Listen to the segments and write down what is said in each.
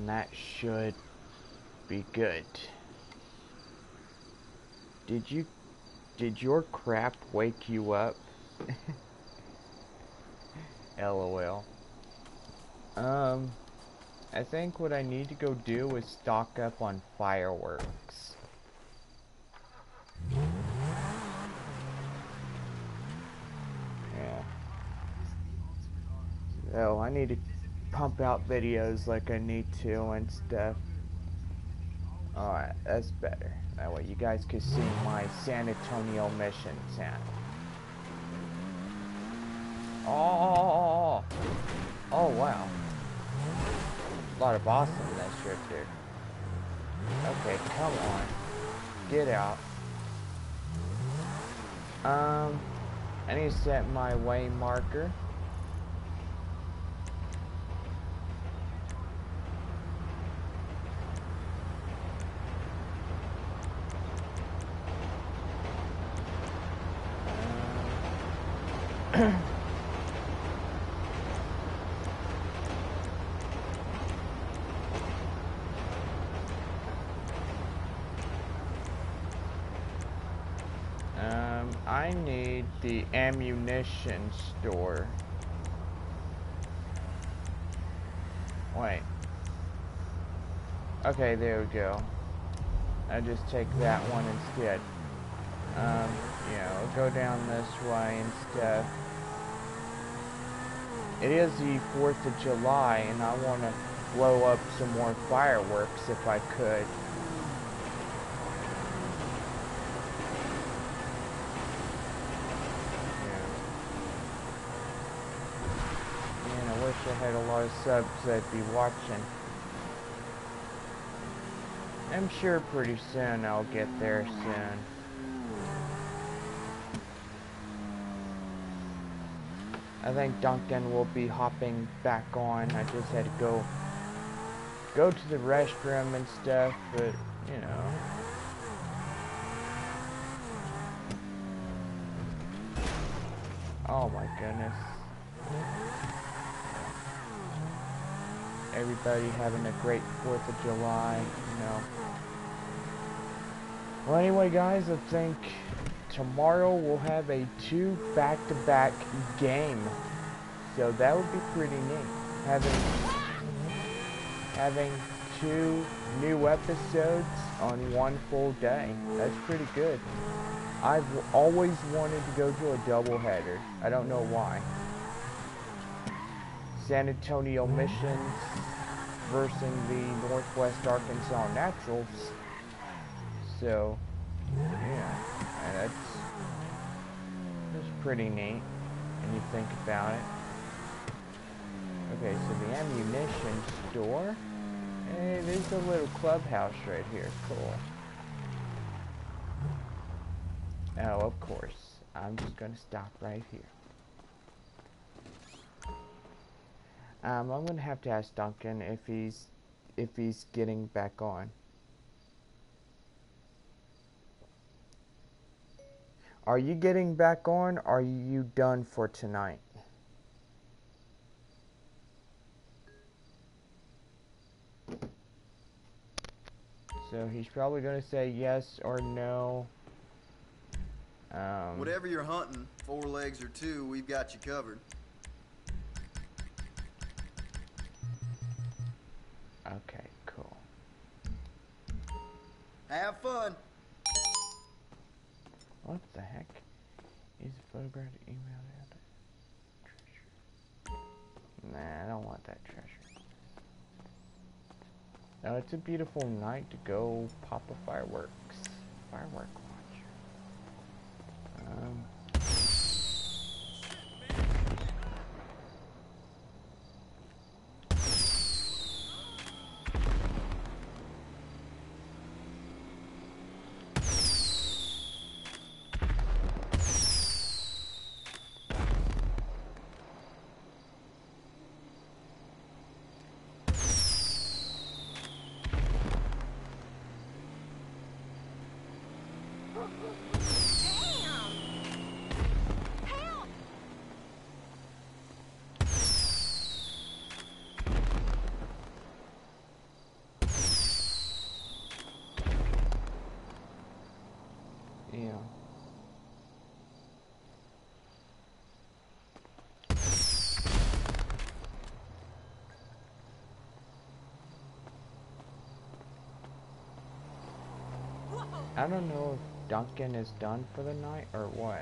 and that should be good. Did your crap wake you up? LOL. I think what I need to go do is stock up on fireworks. Yeah. So I need to pump out videos like I need to and stuff. Alright, that's better. That way you guys can see my San Antonio mission sound. Oh, wow. A lot of awesomeness right there. Okay, come on. Get out. I need to set my way marker. I need the ammunition store. Wait. Okay, there we go. I just take that one instead. You know, go down this way and stuff. It is the 4th of July, and I want to blow up some more fireworks if I could. I had a lot of subs that'd be watching. I'm sure pretty soon I'll get there soon. I think Duncan will be hopping back on. I just had to go to the restroom and stuff, but you know. Oh my goodness. Everybody having a great 4th of July, you know. Well, anyway, guys, I think tomorrow we'll have a 2 back-to-back game. So that would be pretty neat. Having 2 new episodes on 1 full day. That's pretty good. I've always wanted to go to a doubleheader. I don't know why. San Antonio missions versus the Northwest Arkansas Naturals. So, yeah, that's pretty neat when you think about it. Okay, so the ammunition store. Hey, there's a little clubhouse right here. Cool. Oh, of course. I'm just gonna stop right here. I'm gonna have to ask Duncan if he's getting back on. Are you getting back on? Or are you done for tonight? So he's probably gonna say yes or no. Whatever you're hunting, 4 legs or 2, we've got you covered. Okay, cool. Have fun. What the heck? Is a photograph email treasure? Nah, I don't want that treasure. No, it's a beautiful night to go pop a firework launcher. I don't know if Duncan is done for the night or what.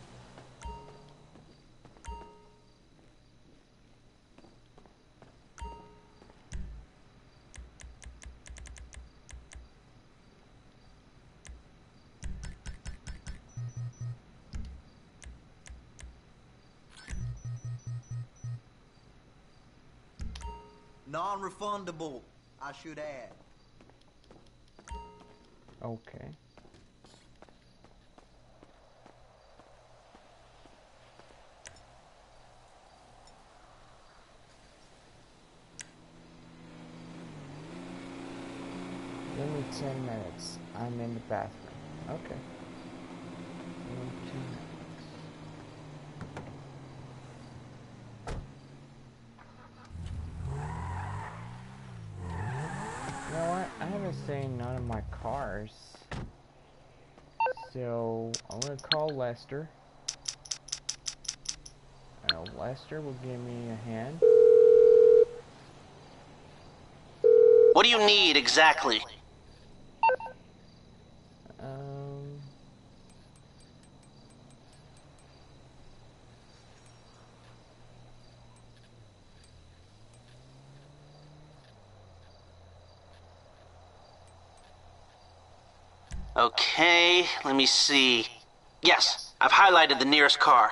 Non-refundable, I should add. Okay. Give me 10 minutes. I'm in the bathroom. Okay. Give me 2 minutes. You know what? I haven't seen none of my cars. So, I'm gonna call Lester. Lester will give me a hand. What do you need exactly? Okay, let me see. Yes, I've highlighted the nearest car.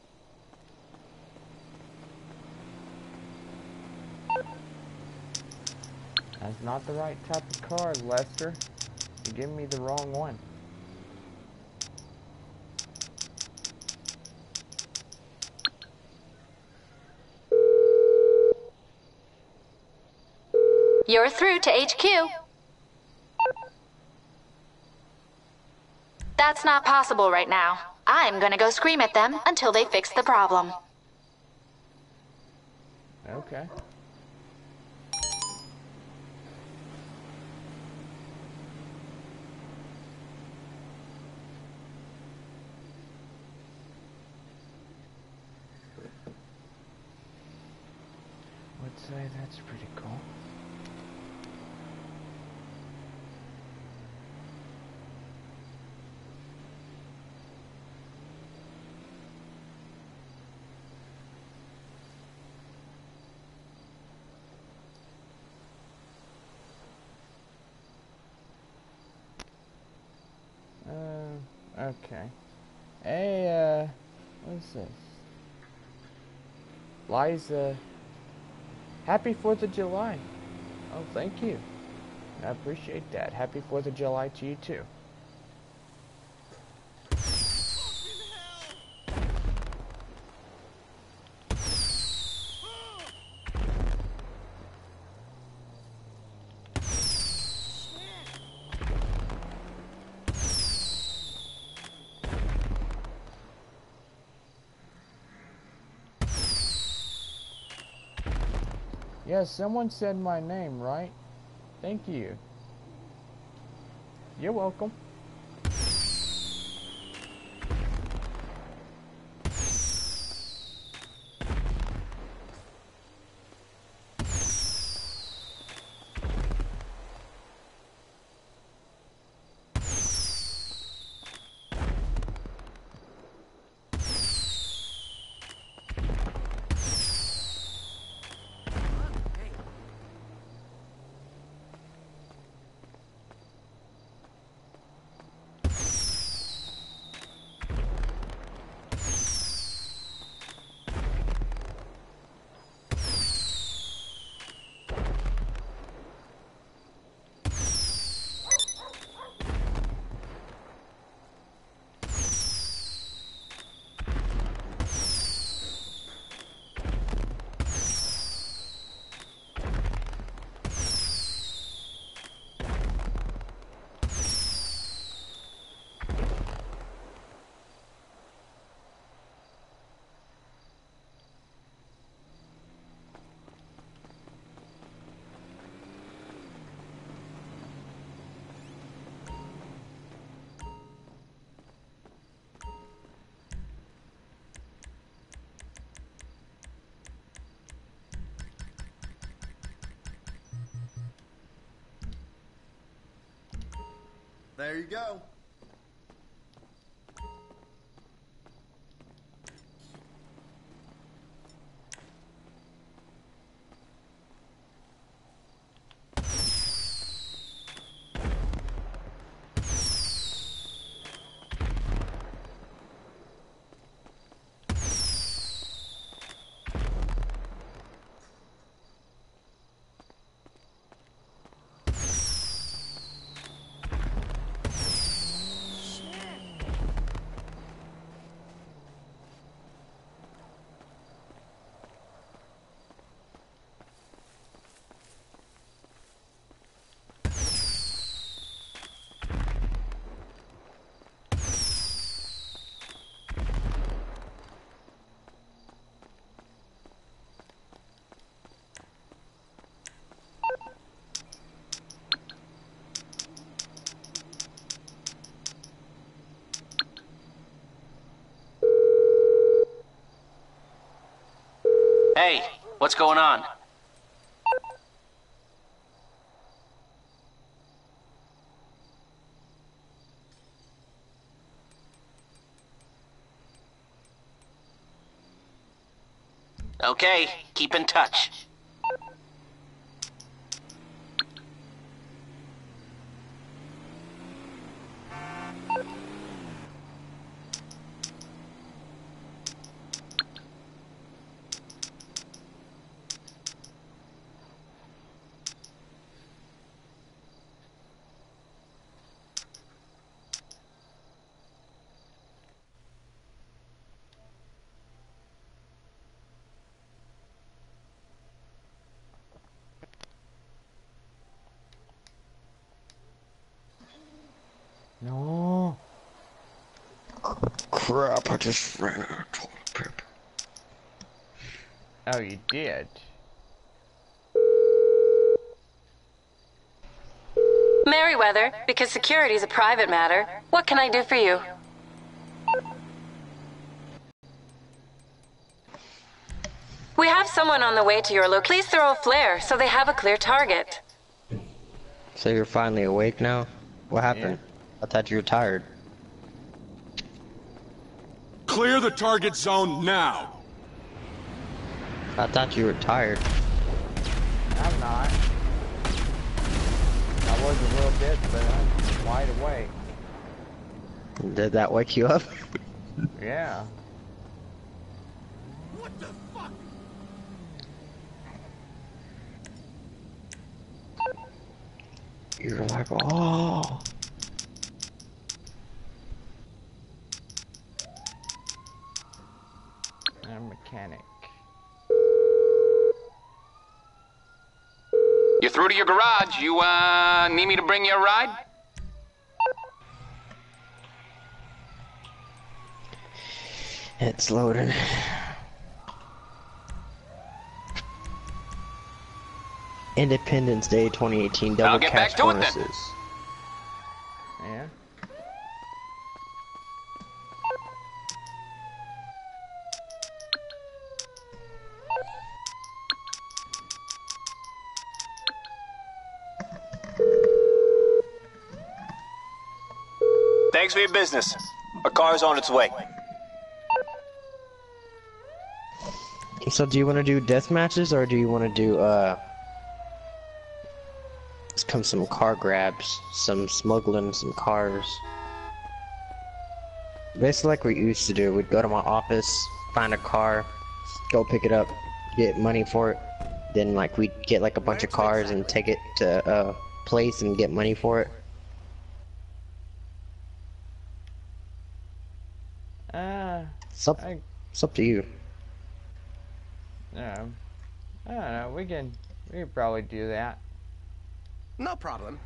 That's not the right type of car, Lester. You're giving me the wrong one. You're through to HQ. That's not possible right now. I'm gonna go scream at them until they fix the problem. Okay. Would say that's pretty cool. Okay. Hey, what's this? Liza. Happy 4th of July. Oh, thank you. I appreciate that. Happy 4th of July to you too. Yes, someone said my name, right? Thank you. You're welcome. There you go. Hey, what's going on? Okay, keep in touch. No. Crap, I just ran out of toilet paper. Oh, you did? Merriweather, because security is a private matter, what can I do for you? We have someone on the way to your location. Please throw a flare so they have a clear target. So you're finally awake now? What happened? I thought you were tired. Clear the target zone now! I thought you were tired. I'm not. I was a little bit, but I'm wide awake. Did that wake you up? Yeah. What the fuck? You're like, oh. I'm a mechanic. You're through to your garage. You, need me to bring you a ride? It's loading. Independence Day 2018 double I'll get cash back to it then. bonuses. Yeah. Thanks for your business. Our car's on its way. So do you want to do death matches or do you want to do some car grabs, some smuggling, some cars? Basically like we used to do. We'd go to my office, find a car, go pick it up, get money for it. Then like we'd get like a bunch of cars and take it to a place and get money for it. It's up to you. I don't know. We can probably do that. No problem.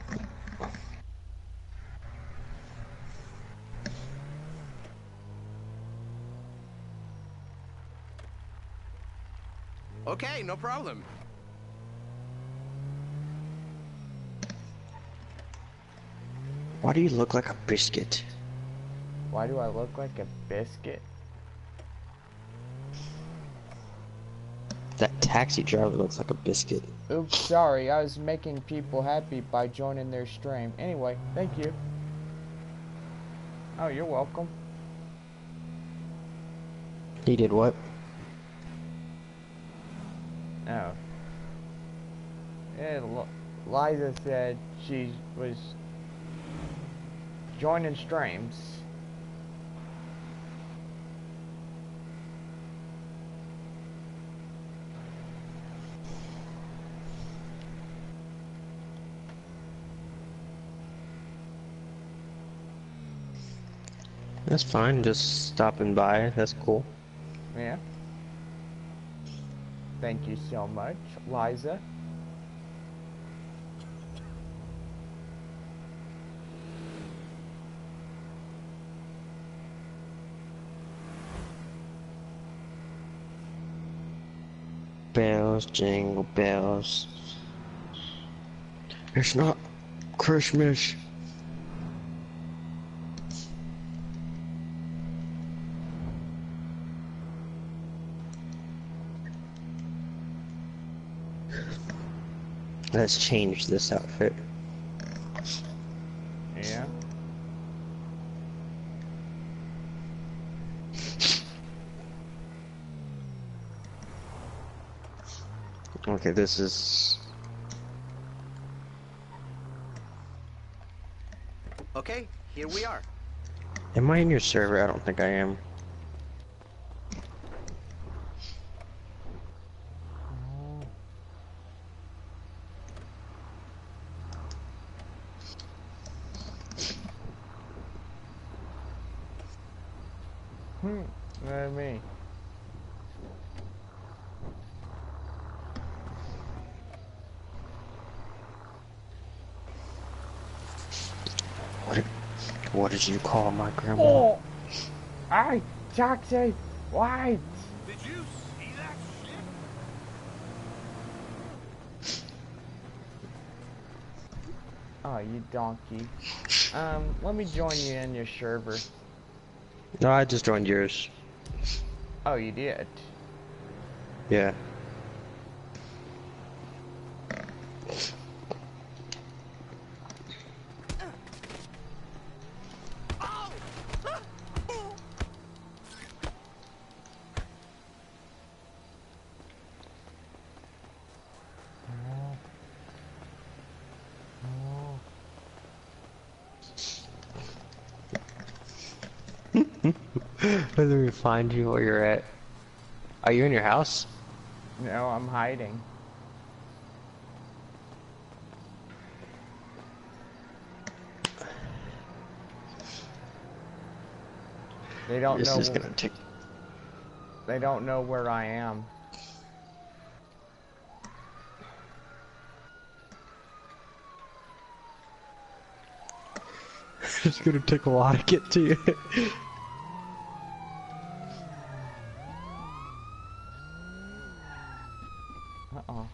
Okay, no problem. Why do you look like a biscuit? Why do I look like a biscuit? That taxi driver looks like a biscuit. Oops, sorry. I was making people happy by joining their stream. Anyway, thank you. Oh, you're welcome. He did what? Oh. Yeah, Liza said she was joining streams. That's fine, just stopping by, that's cool. Yeah. Thank you so much, Liza. Bells, jingle bells. It's not Christmas. Let's change this outfit. Yeah. Okay, this is... Okay, here we are. Am I in your server? I don't think I am. Not me. What did you call my grandma? Oh! I taxi! Why? Did you see that shit? Oh, you donkey. Let me join you in your server. No, I just joined yours. Oh, you did? Yeah. Let me find you where you're at. Are you in your house? No, I'm hiding. They don't This know. is gonna take... They don't know where I am. It's gonna take a while to get to you. Uh-oh.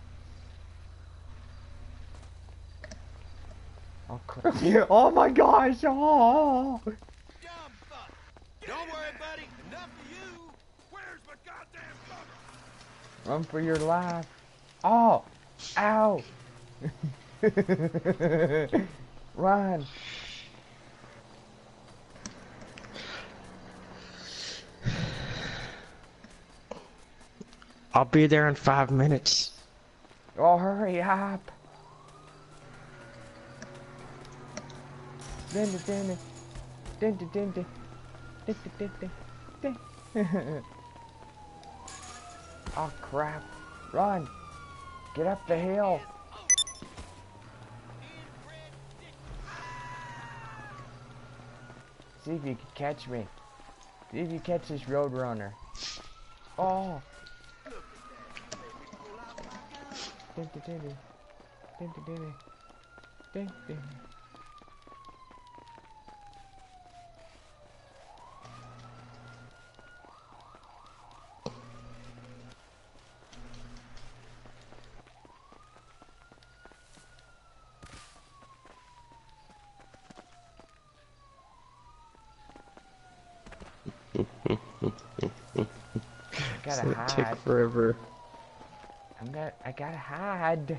Oh crap. Oh my gosh! Oh! Don't worry, buddy. Enough of you. Where's my goddamn gun? Run for your life. Oh! Ow! Run! I'll be there in 5 minutes. Oh, hurry up! Din din din din din din din din din. Oh crap! Run! Get up the hill! See if you can catch me. See if you catch this roadrunner. Oh! Din din din din din din din din. It's Gotta gonna hide. take forever. I gotta hide.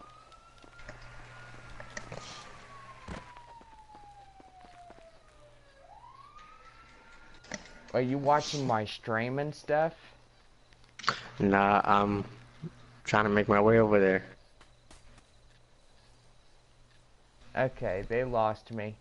Are you watching my stream and stuff? Nah, I'm trying to make my way over there. Okay, they lost me.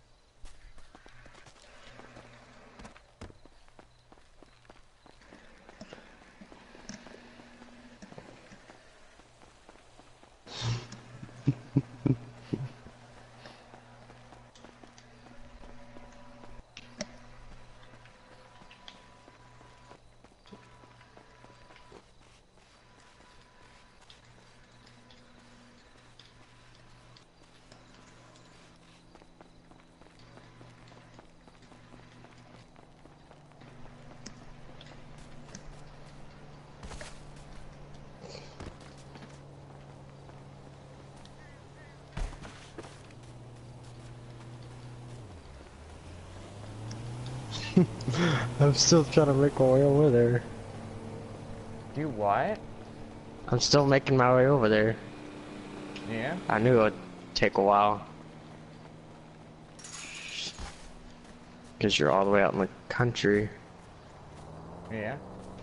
I'm still trying to make my way over there. Do what? I'm still making my way over there. Yeah? I knew it would take a while. Because you're all the way out in the country. Yeah.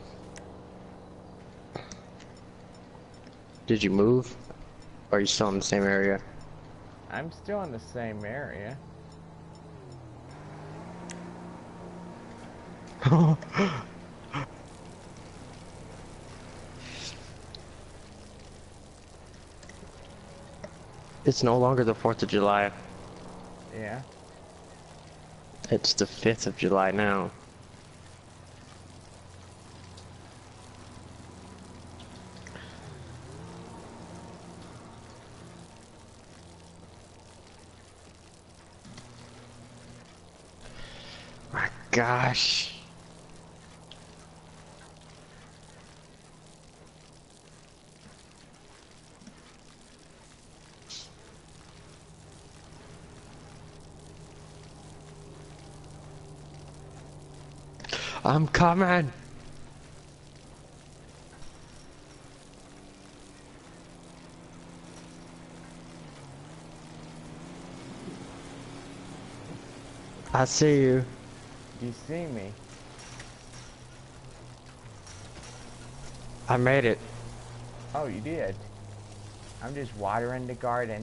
Did you move? Or are you still in the same area? I'm still in the same area. It's no longer the 4th of July. Yeah. It's the 5th of July now. My gosh. I'm coming. I see you. You see me? I made it. Oh, you did. I'm just watering the garden.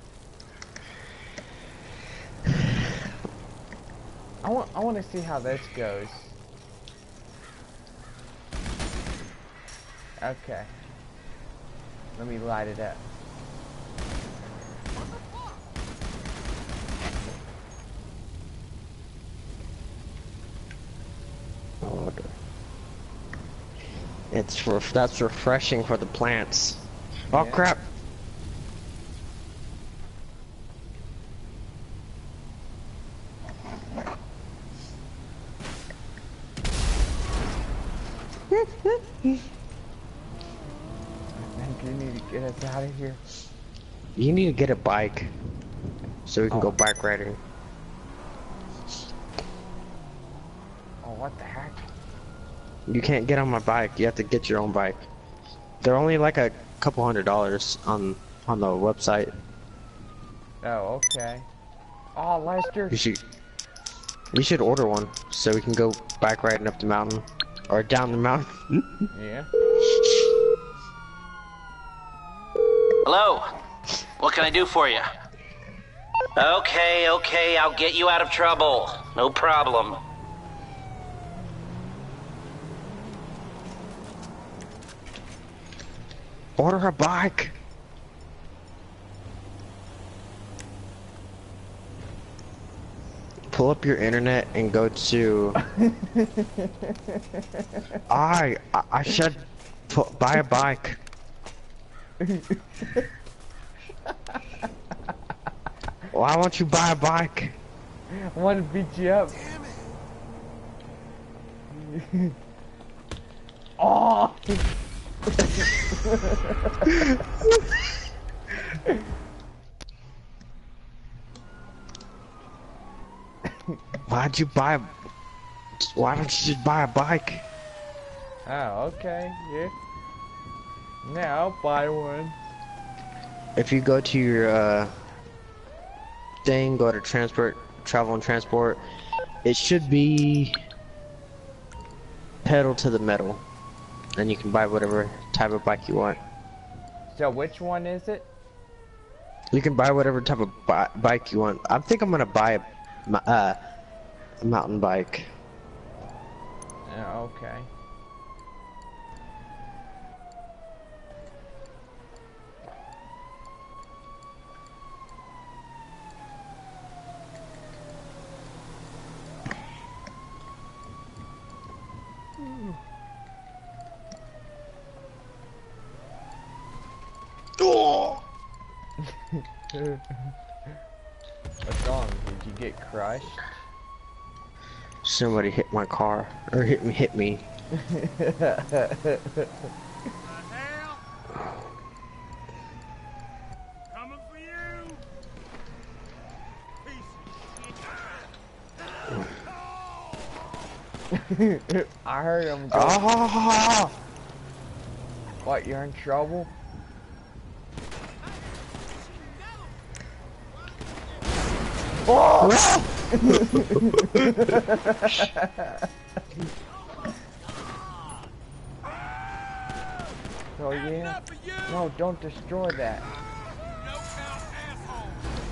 I want to see how this goes. Okay. Let me light it up. Oh, that's refreshing for the plants. Oh Yeah. crap! I think you need to get us out of here. You need to get a bike so we can go bike riding. Oh, what the heck? You can't get on my bike. You have to get your own bike. They're only like a couple $100s on the website. Oh, okay. Oh, Lester. You should order one so we can go bike riding up the mountain or down the mountain. Yeah. Hello? What can I do for you? Okay, I'll get you out of trouble. No problem. Order a bike. Pull up your internet and go to. I should buy a bike. Why won't you buy a bike? I want to beat you up. Oh! Why don't you just buy a bike? Oh, okay, yeah. Yeah, I'll buy one. If you go to your thing, go to transport, travel and transport, it should be pedal to the metal, and you can buy whatever type of bike you want. So which one is it? You can buy whatever type of bike you want. I think I'm gonna buy a mountain bike. Yeah, okay. Oh! What's wrong? Did you get crushed? Somebody hit my car, or hit me. The hell? Coming for you. Piece of shit. I heard him go. Ah! What, you're in trouble? Oh! Oh yeah? No, don't destroy that. No count asshole.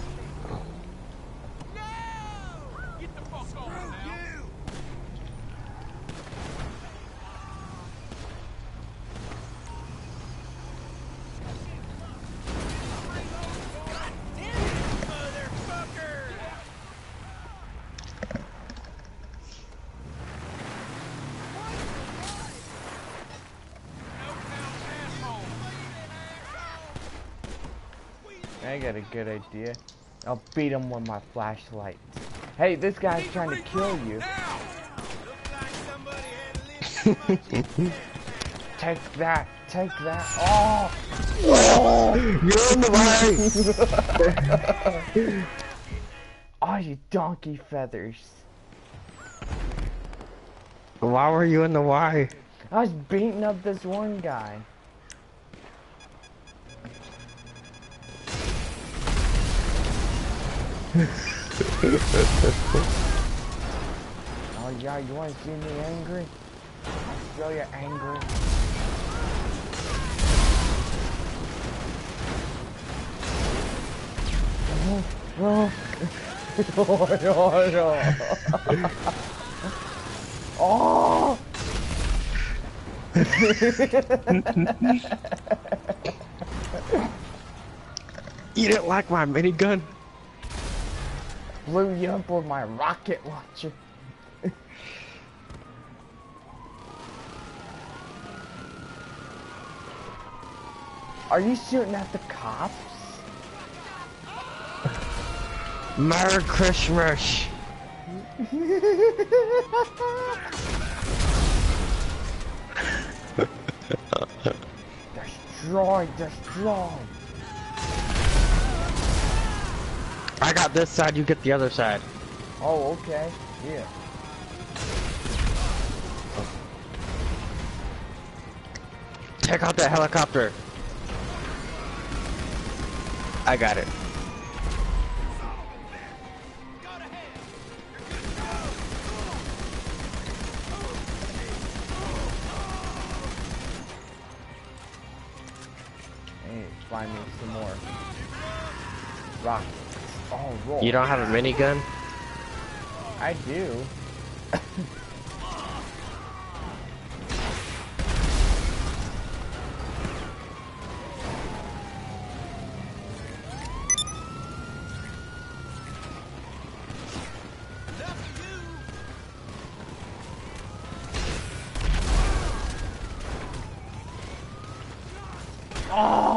No! Get the fuck on now. Motherfucker! I got a good idea. I'll beat him with my flashlight. Hey, this guy's trying to kill you. Take that, take that. Oh! You're in the way! Oh, you donkey feathers. Why were you in the Y? I was beating up this one guy. Oh yeah, you want to see me angry? I'll show you angry. Oh, oh. You didn't like my minigun? Blew you up with my rocket launcher. Are you shooting at the cops? Merry Christmas! Destroy, destroy! I got this side, you get the other side. Oh, okay. Yeah. Check out that helicopter. I got it. Hey, find me some more rockets. Oh, roll. You don't have a minigun? I do. Oh!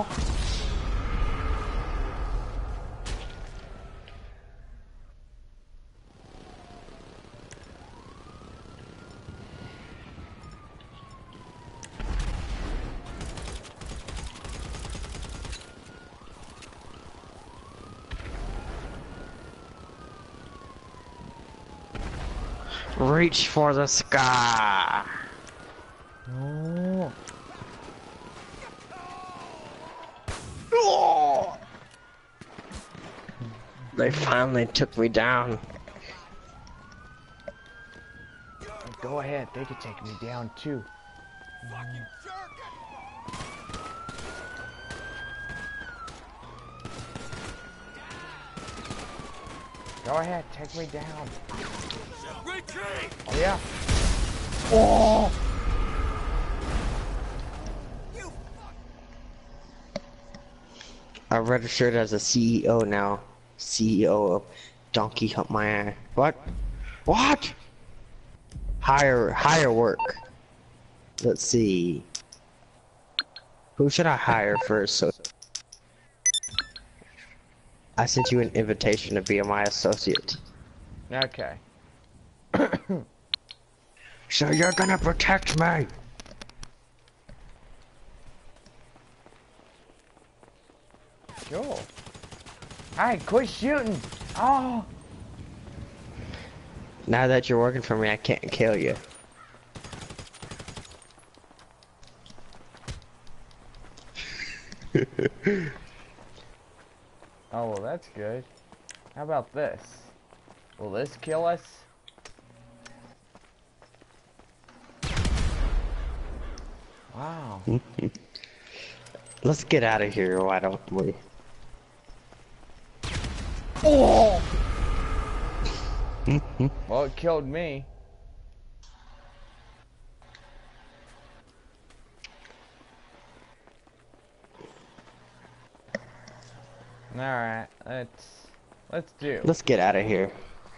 Reach for the sky. Oh. They finally took me down. Go ahead, they could take me down too. Fucking jerk! Go ahead, take me down. Retreat! Oh yeah. Oh! I'm registered as a CEO now. CEO of Donkey Hunt My Ass. What? What? Hire work. Let's see. Who should I hire first? So I sent you an invitation to be my associate. Okay. So you're gonna protect me? Cool. Alright, quit shooting. Oh. Now that you're working for me, I can't kill you. Oh, well, that's good. How about this? Will this kill us? Wow. Let's get out of here, why don't we? Oh! Well, it killed me. Alright, let's do. Let's get out of here.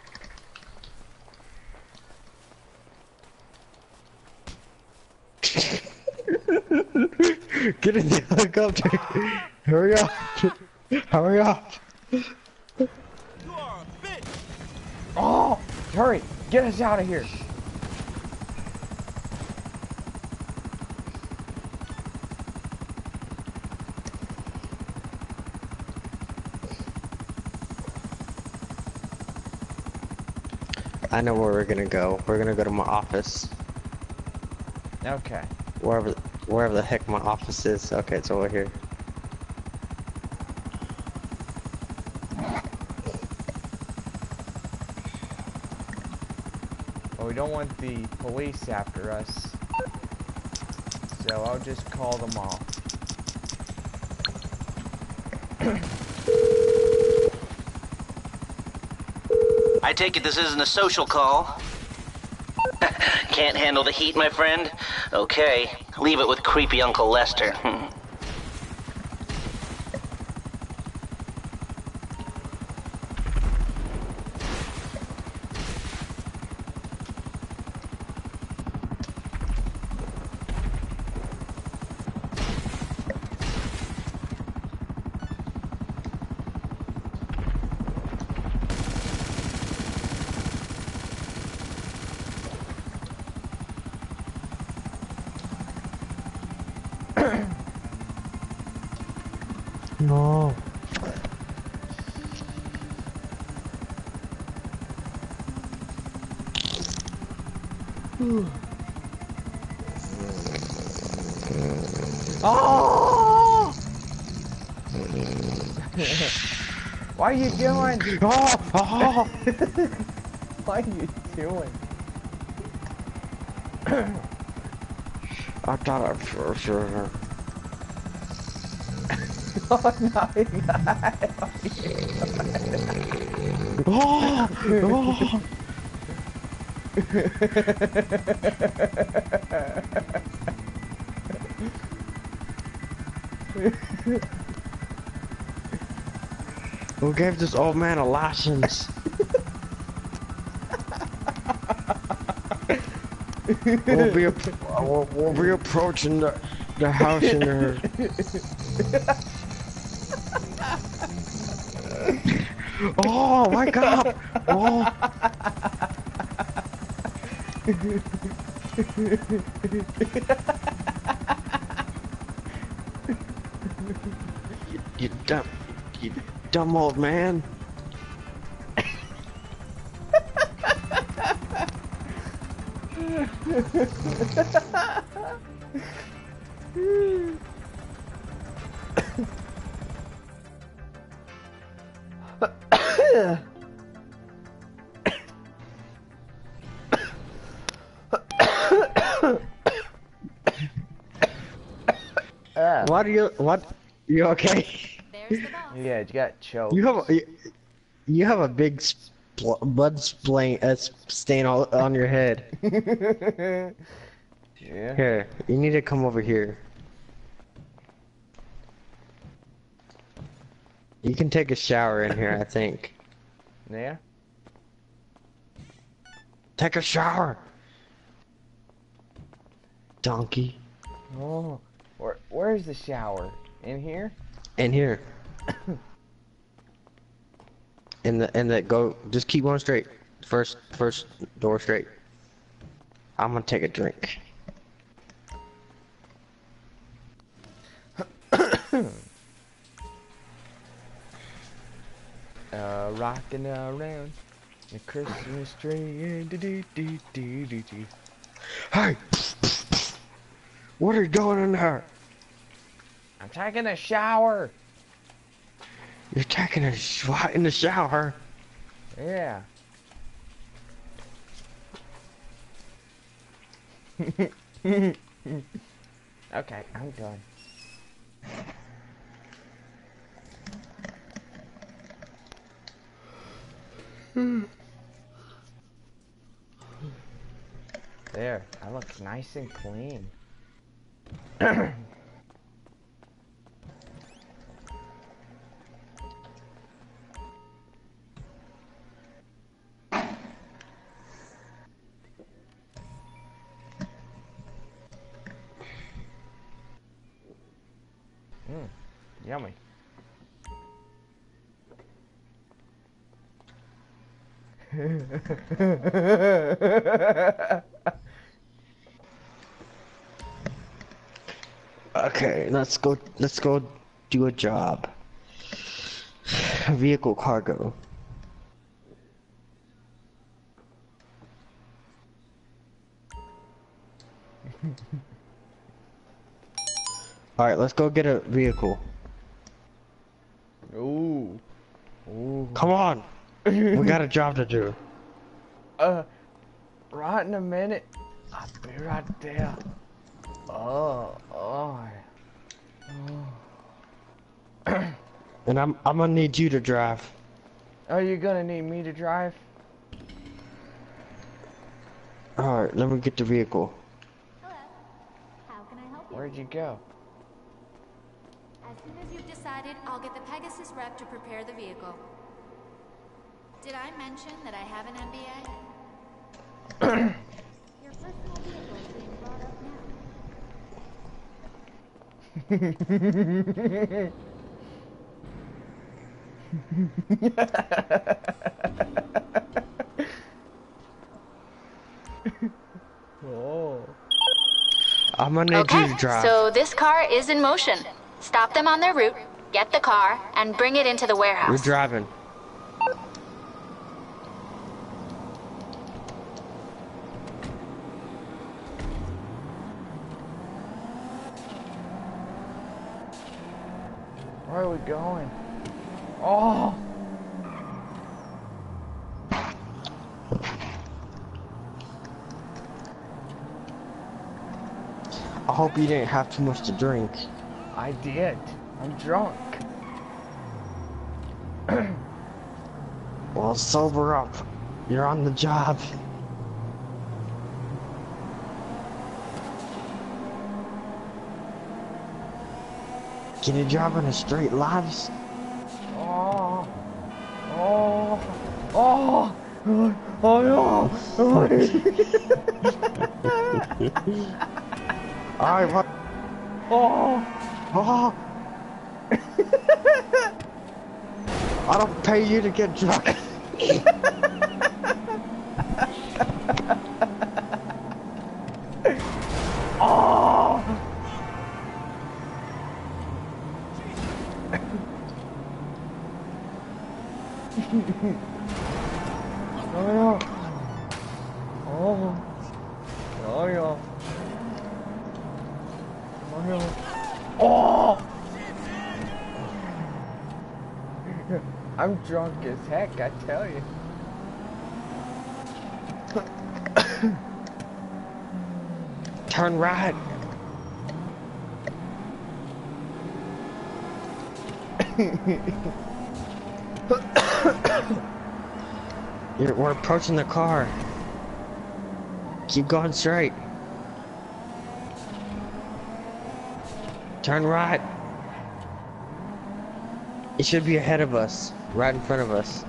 Get in the helicopter. Hurry up. Hurry up. You are a bitch! Oh! Hurry! Get us out of here! I know where we're gonna go. We're gonna go to my office. Okay. Wherever the heck my office is. Okay, it's over here. Well, we don't want the police after us. So I'll just call them off. I take it this isn't a social call? Can't handle the heat, my friend? Okay, leave it with creepy Uncle Lester. No. Oh! What are you doing? Oh! Oh! What are you doing? I thought I for sure. Oh no, Oh! Oh! Who gave this old man a license? we'll be approaching the house in there. Oh my God! Oh! you dumb old man. What are you? What? You okay? There's the boss. Yeah, you got choked. You have a big blood stain all on your head. Yeah. Here, you need to come over here. You can take a shower in here, I think. Yeah. Take a shower. Donkey. Oh, where's the shower? In here? In here. And the go. Just keep going straight. First door straight. I'm gonna take a drink. Rocking around the Christmas tree. Hey! What are you doing in there? I'm taking a shower. You're taking a shot in the shower. Yeah. Okay, I'm done. There, I look nice and clean. Yummy. Okay, let's go do a job. Vehicle cargo. Alright, let's go get a vehicle. Ooh. Ooh. Come on! We got a job to do. Right in a minute. I'll be right there. Oh. And I'm gonna need you to drive. Are you gonna need me to drive? Alright, let me get the vehicle. Hello. How can I help you? Where'd you go? As soon as you've decided, I'll get the Pegasus rep to prepare the vehicle. Did I mention that I have an MBA? Your personal vehicle is being brought up now. Oh. I'm gonna need you to drive. So this car is in motion. Stop them on their route, get the car, and bring it into the warehouse. We're driving. Where are we going? Oh! I hope you didn't have too much to drink. I did. I'm drunk. Well, sober up. You're on the job. Can you drive on a straight line? Oh. Oh. Oh. Oh no. Alright, what? Oh. Oh. I don't pay you to get drunk. Oh. Oh yeah. Oh. Oh yeah. Oh yeah. Oh. I'm I'm drunk as heck, I tell you. Turn right. We're approaching the car. Keep going straight. Turn right. It should be ahead of us, right in front of us.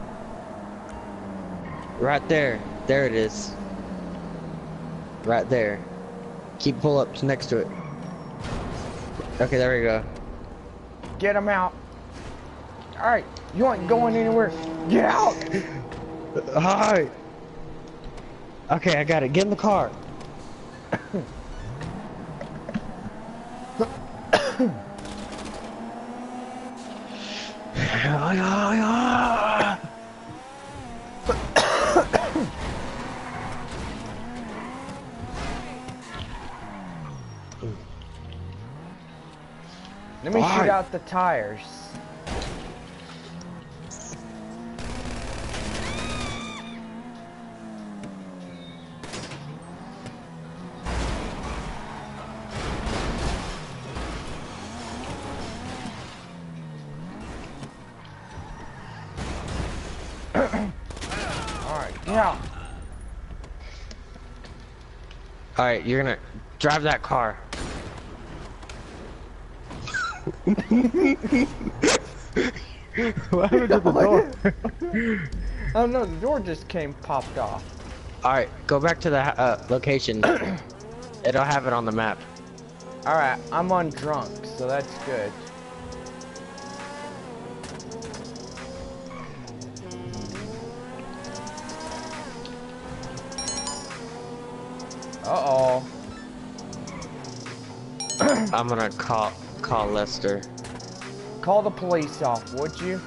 Right there. There it is. Right there. Keep pull-ups next to it. Okay, there we go. Get him out. Alright, you ain't going anywhere. Get out! Alright. Okay, I got it. Get in the car. Let me shoot out the tires. Alright, yeah. Alright, you're gonna drive that car. What happened to the door? Oh no, the door just popped off. Alright, go back to the location. It'll have it on the map. Alright, I'm on drunk, so that's good. Uh-oh. I'm gonna call Lester. Call the police off, would you?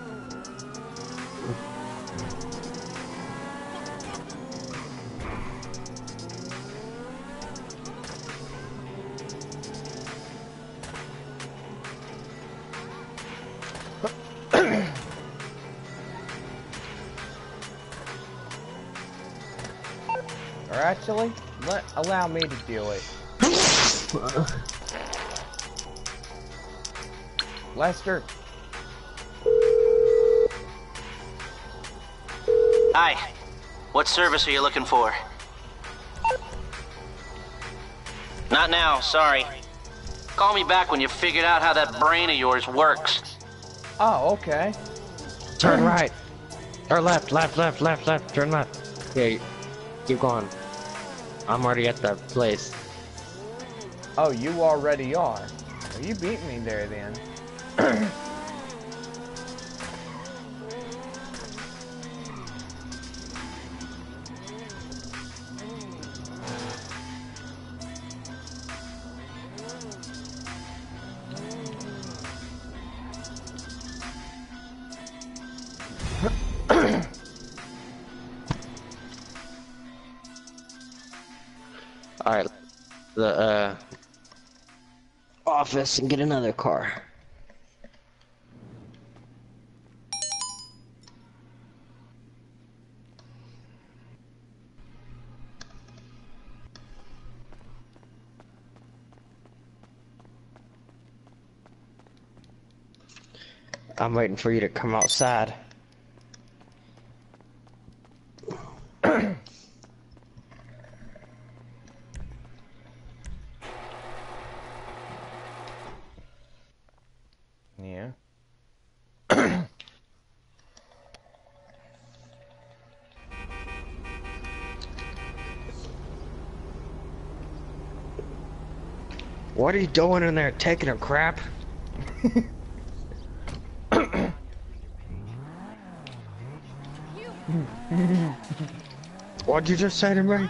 Or actually, allow me to do it. Lester. Hi. What service are you looking for? Not now, sorry. Call me back when you figured out how that brain of yours works. Oh, okay. Turn right. Or left. Turn left. Yeah, keep going. I'm already at the place. Oh, you already are. Well, you beat me there then. Alright, the office and get another car. I'm waiting for you to come outside. Yeah. What are you doing in there, taking a crap? What'd you just say to me?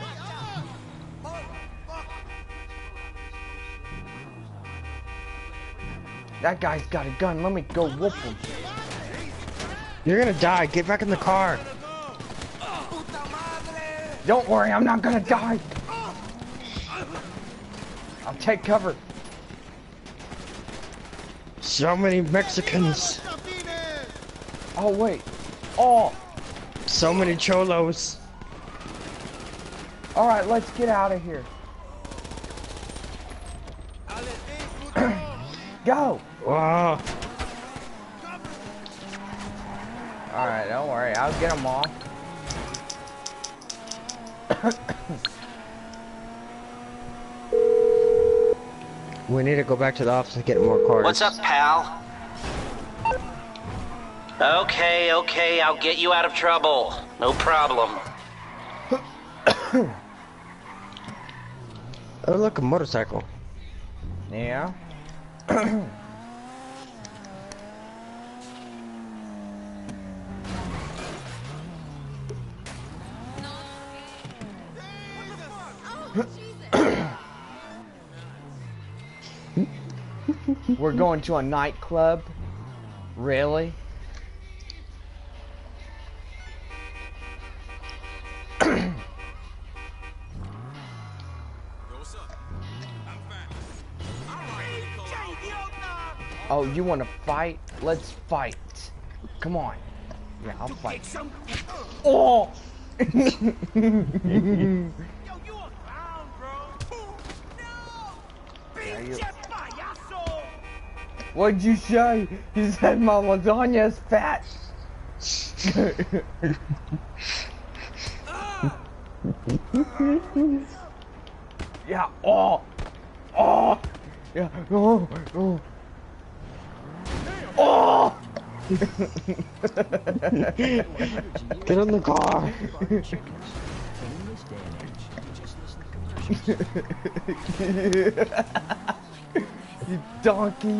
That guy's got a gun. Let me go whoop him. You're gonna die. Get back in the car. Don't worry, I'm not gonna die. I'll take cover. So many Mexicans. Oh, wait. Oh! So many cholos. Alright, let's get out of here. Go! Wow. Alright, don't worry. I'll get them all. We need to go back to the office and get more cars. What's up, pal? Okay, okay, I'll get you out of trouble. No problem. Oh, look, a motorcycle. Yeah. We're going to a nightclub? Really? Oh, you want to fight? Let's fight. Come on. Yeah, I'll fight. Oh! Yo, you a clown, bro. No! Payaso! What'd you say? You said my lasagna's fat. Yeah. Oh. Oh. Yeah. Oh. Oh. Oh. Get in the car. You donkey.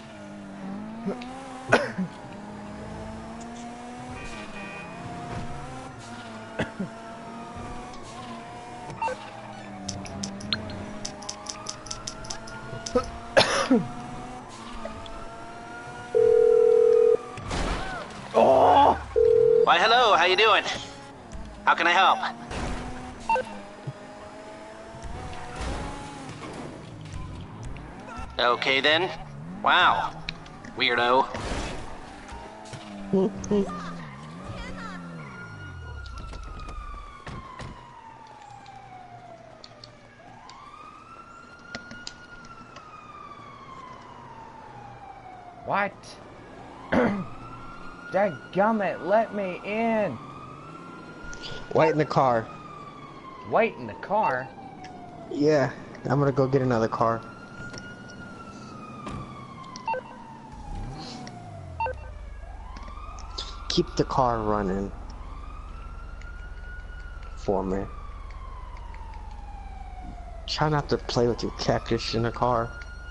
Oh! Why, hello, how you doing? How can I help? Okay then. Wow. Weirdo. What? Dadgummit, let me in. Wait in the car. Wait in the car? Yeah, I'm gonna go get another car. Keep the car running for me. Try not to play with your cactus in the car.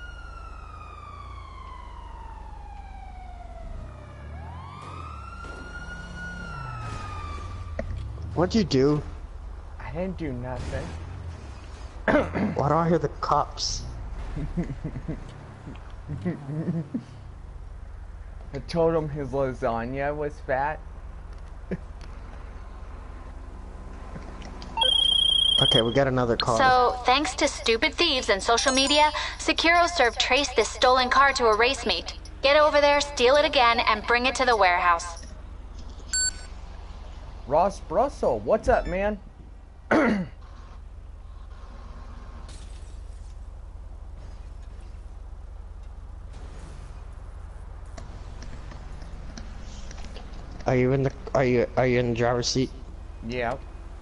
What'd you do? I didn't do nothing. Why do I hear the cops? I told him his lasagna was fat. Okay, we got another car. So, thanks to stupid thieves and social media, SecuroServe traced this stolen car to a race meet. Get over there, steal it again, and bring it to the warehouse. Ross Brussel, what's up, man? Are you in the in the driver's seat? Yeah.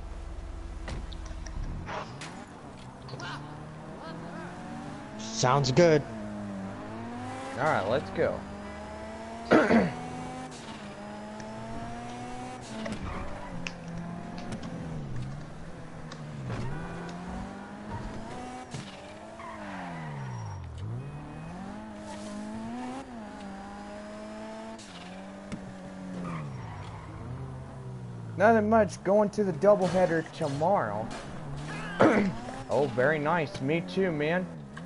Sounds good. Alright, let's go. Nothing much, going to the doubleheader tomorrow. Oh, very nice. Me too, man.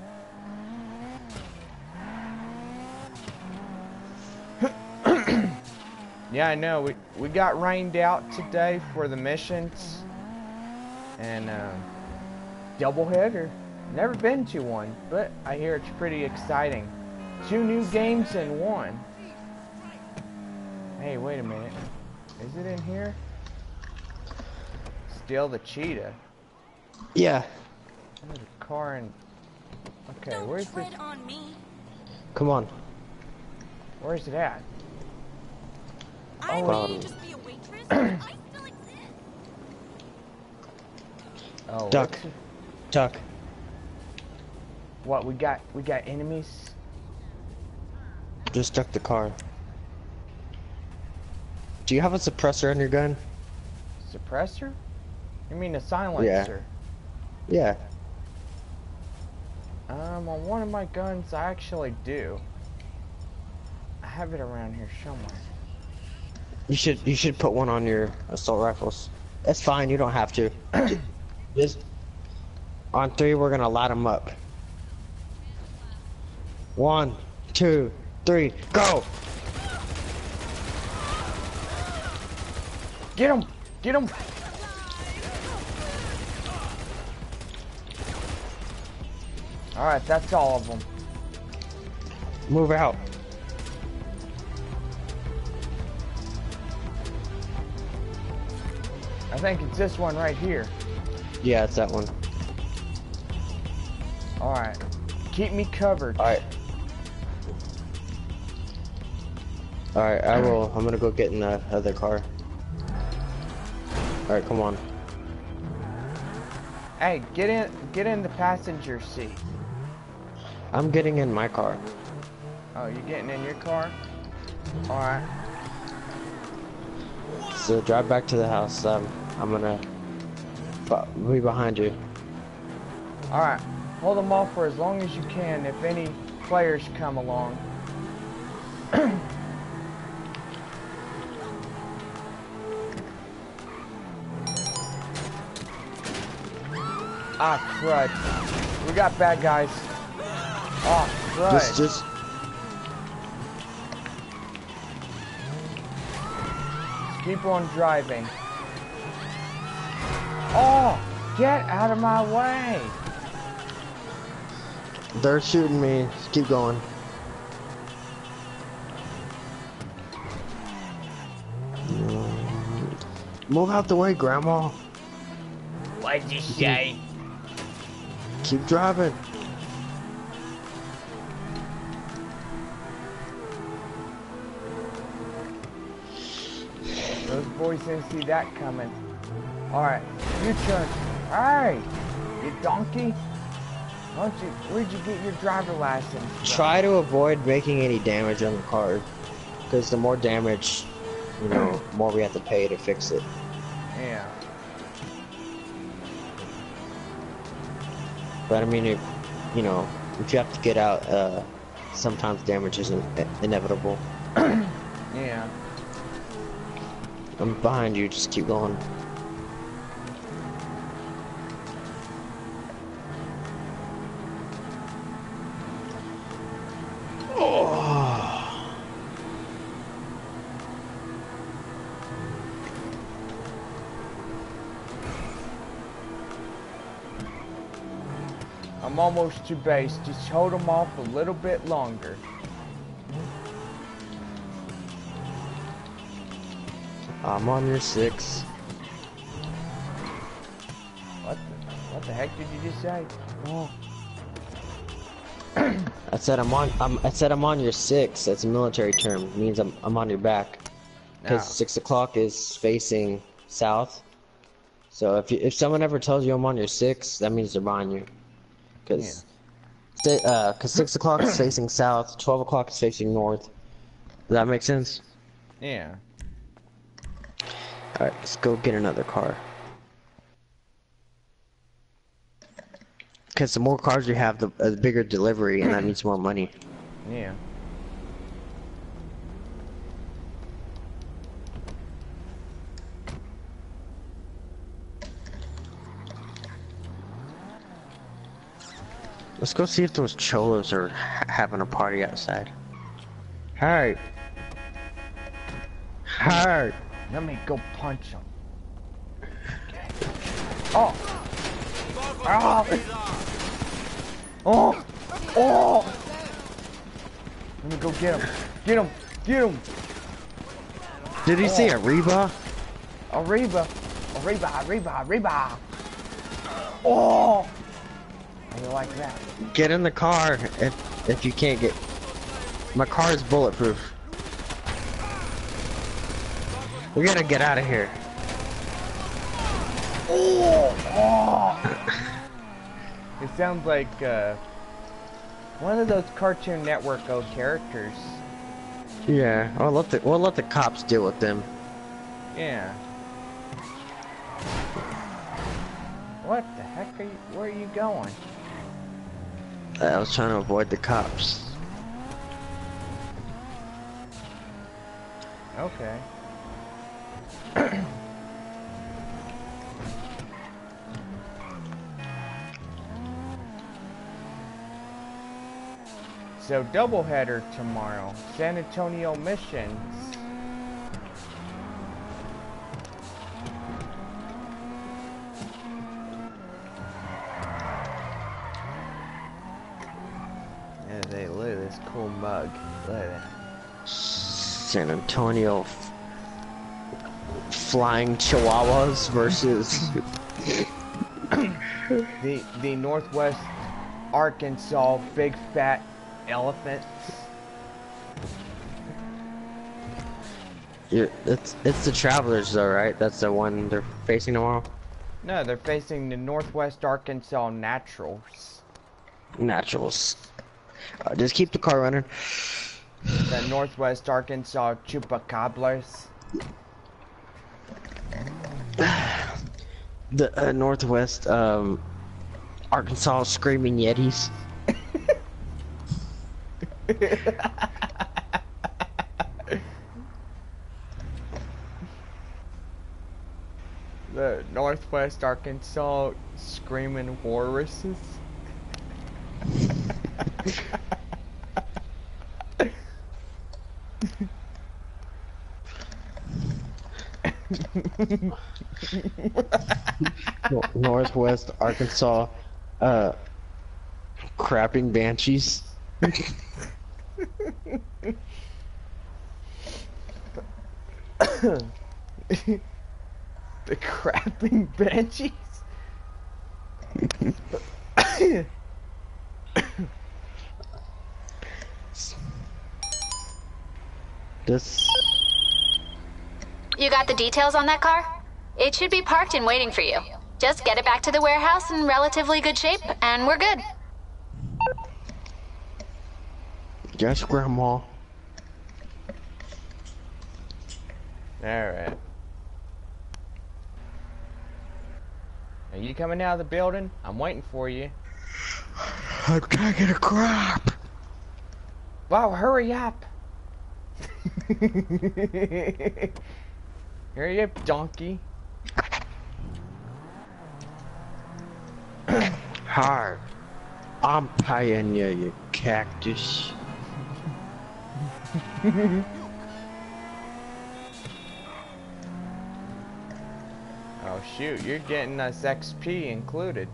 Yeah, I know. We got rained out today for the missions. And doubleheader. Never been to one, but I hear it's pretty exciting. 2 new games in one. Hey, wait a minute. Is it in here? Steal the cheetah. Yeah. There's a car in... Okay, where's this? On me. Come on. Where's it at? I Oh, may just be a waitress, but I still exist. oh, Duck. Duck. What, we got enemies? Just duck the car. Do you have a suppressor on your gun? Suppressor? You mean a silencer? Yeah. On one of my guns, I actually do. I have it around here somewhere. You should put one on your assault rifles. That's fine. You don't have to. Just on 3, we're gonna light them up. 1, 2, 3, go! Get him! Get him! Alright, that's all of them. Move out. I think it's this one right here. Yeah, it's that one. Alright. Keep me covered. Alright. Alright, I will. I'm gonna go get in the other car. Alright, come on. Hey, get in the passenger seat. I'm getting in my car. Oh, you're getting in your car? Alright. So drive back to the house. I'm gonna be behind you. Alright. Hold them off for as long as you can if any players come along. Ah, crud. We got bad guys. Oh, crud. Just keep on driving. Oh, get out of my way. they're shooting me. Just keep going. Move out the way, Grandma. What'd you say? Keep driving. Those boys didn't see that coming. Alright, you turn. Hey, you donkey. Where'd you get your driver license from? Try to avoid making any damage on the car, because the more damage, you know, more we have to pay to fix it. Yeah. But I mean, if you know, if you have to get out, sometimes damage is inevitable. Yeah. I'm behind you. Just keep going. I'm almost to base. Just hold them off a little bit longer. I'm on your 6. What the heck did you just say? Oh. I said I'm on your 6. That's a military term. It means I'm on your back. Because 6 o'clock is facing south. So if someone ever tells you I'm on your 6, that means they're behind you. Because 6 o'clock is facing south, 12 o'clock is facing north. Does that make sense? Yeah. Alright, let's go get another car. Because the more cars you have, the bigger delivery, and that means more money. Yeah. Let's go see if those cholos are having a party outside. Hey! Hey! Let me go punch him. Oh! Oh! Oh! Oh! Let me go get him. Get him! Get him! Did he say Arriba? Arriba. Arriba, Arriba, Arriba. Oh! I really like that. Get in the car if you can't get. My car is bulletproof. We gotta get out of here. Oh! It sounds like one of those Cartoon Network characters. Yeah, we'll let the cops deal with them. Yeah. What the heck are you? Where are you going? I was trying to avoid the cops. Okay. So doubleheader tomorrow. San Antonio missions. Yeah, look at this cool mug. Look at that. San Antonio flying chihuahuas versus the Northwest Arkansas big fat elephants. Yeah, it's the Travelers though, right? That's the one they're facing tomorrow. No, they're facing the Northwest Arkansas Naturals. Naturals. Just keep the car running. The Northwest Arkansas Chupacabras. The Northwest Arkansas Screaming Yetis. The Northwest Arkansas Screaming Walruses. Northwest Arkansas Crapping Banshees. The crapping banshees. This. You got the details on that car? It should be parked and waiting for you. Just get it back to the warehouse in relatively good shape, and we're good. Yes, Grandma. Alright. Are you coming out of the building? I'm waiting for you. I'm taking a crap. Wow, hurry up! Hurry up, donkey. Hi, I'm Pioneer, you cactus. Oh shoot, you're getting us XP included.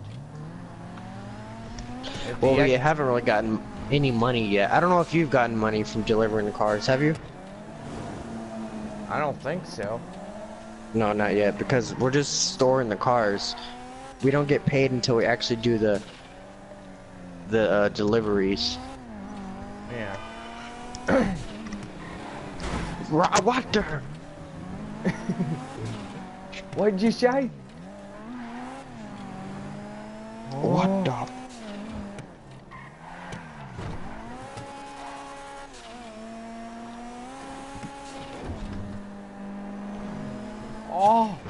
Well, we haven't really gotten any money yet. I don't know if you've gotten money from delivering the cars, have you? I don't think so. No, not yet, because we're just storing the cars. We don't get paid until we actually do the deliveries. Yeah. What the? What did you say? What the? Oh.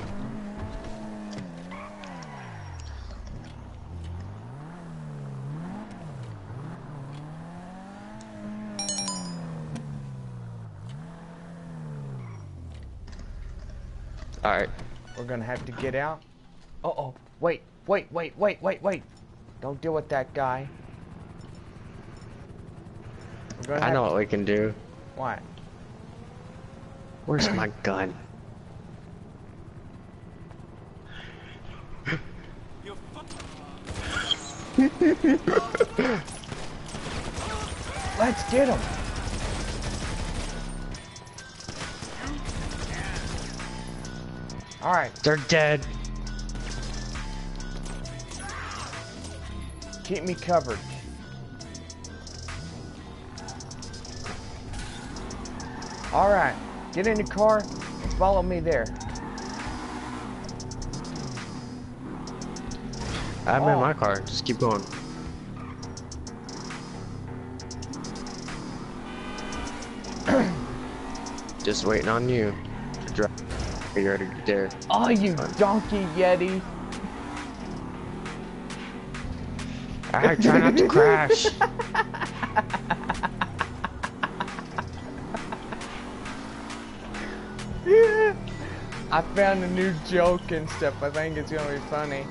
All right. We're gonna have to get out. Uh-oh. Wait. Don't deal with that guy. I know what we can do. What? Where's my gun? Let's get him. Alright. They're dead. Keep me covered. Alright. Get in the car and follow me there. I'm in my car. Just keep going. Just waiting on you to drive. You're already there. Oh, you donkey Yeti. Alright, try not to crash. I found a new joke and stuff. I think it's gonna be funny.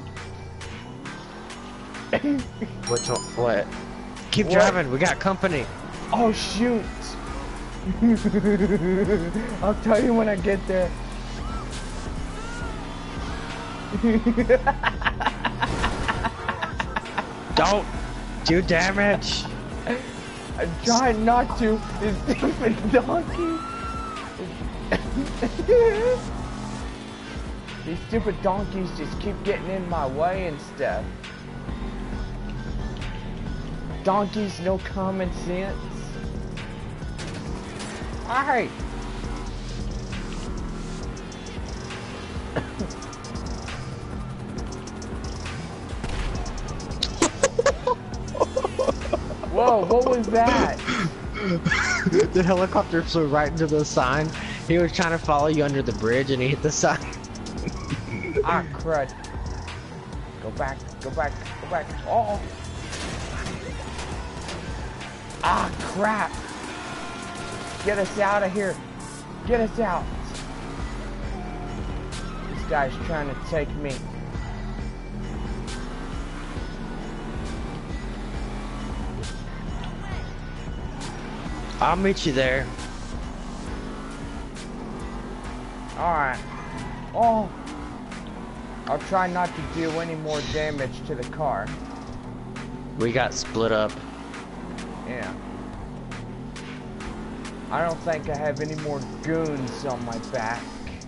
What? Keep What? driving. We got company. Oh shoot! I'll tell you when I get there. Don't do damage. I'm trying not to. This stupid donkey. These stupid donkeys just keep getting in my way and stuff. Donkeys, no common sense. Alright. Whoa, what was that? The helicopter flew right into the sign. He was trying to follow you under the bridge and he hit the sign. Ah, crud. Go back, go back, go back. Oh. Ah, crap. Get us out of here. Get us out. This guy's trying to take me. I'll meet you there. Alright. Oh. I'll try not to do any more damage to the car. We got split up. Yeah. I don't think I have any more goons on my back.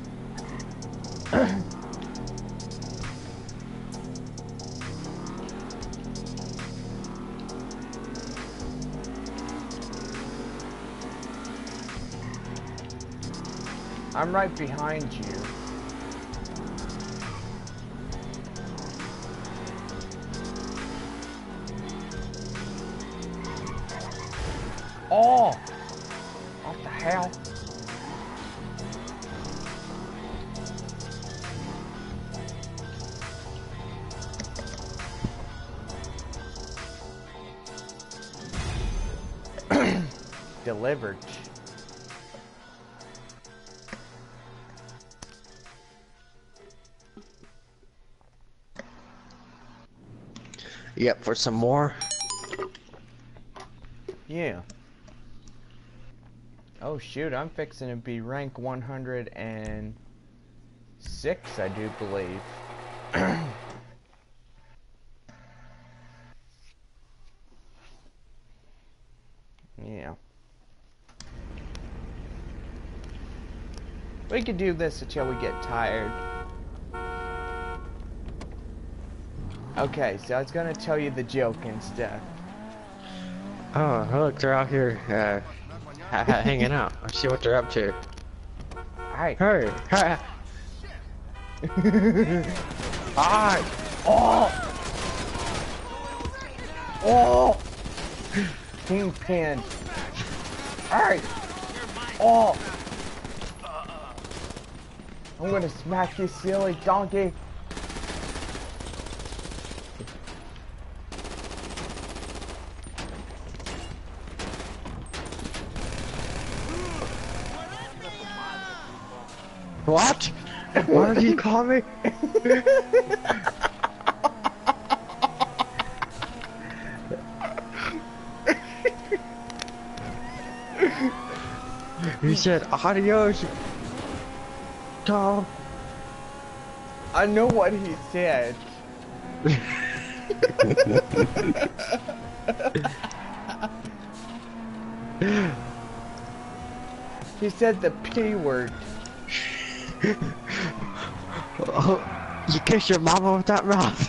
I'm right behind you. Oh! What the hell? Delivered. Yep, for some more. Yeah. Oh shoot, I'm fixing to be rank 106, I do believe. Yeah. We could do this until we get tired. Okay, so I was gonna tell you the joke and stuff. Oh, look, they're out here hanging out. Let's see what they're up to. Alright. Hey! Alright! Oh! Oh! Kingpin! Alright! Oh! I'm gonna smack you, silly donkey! What? What did he call me? He said, adios, Tom. I know what he said. He said the P word. Oh, you kiss your mama with that mouth.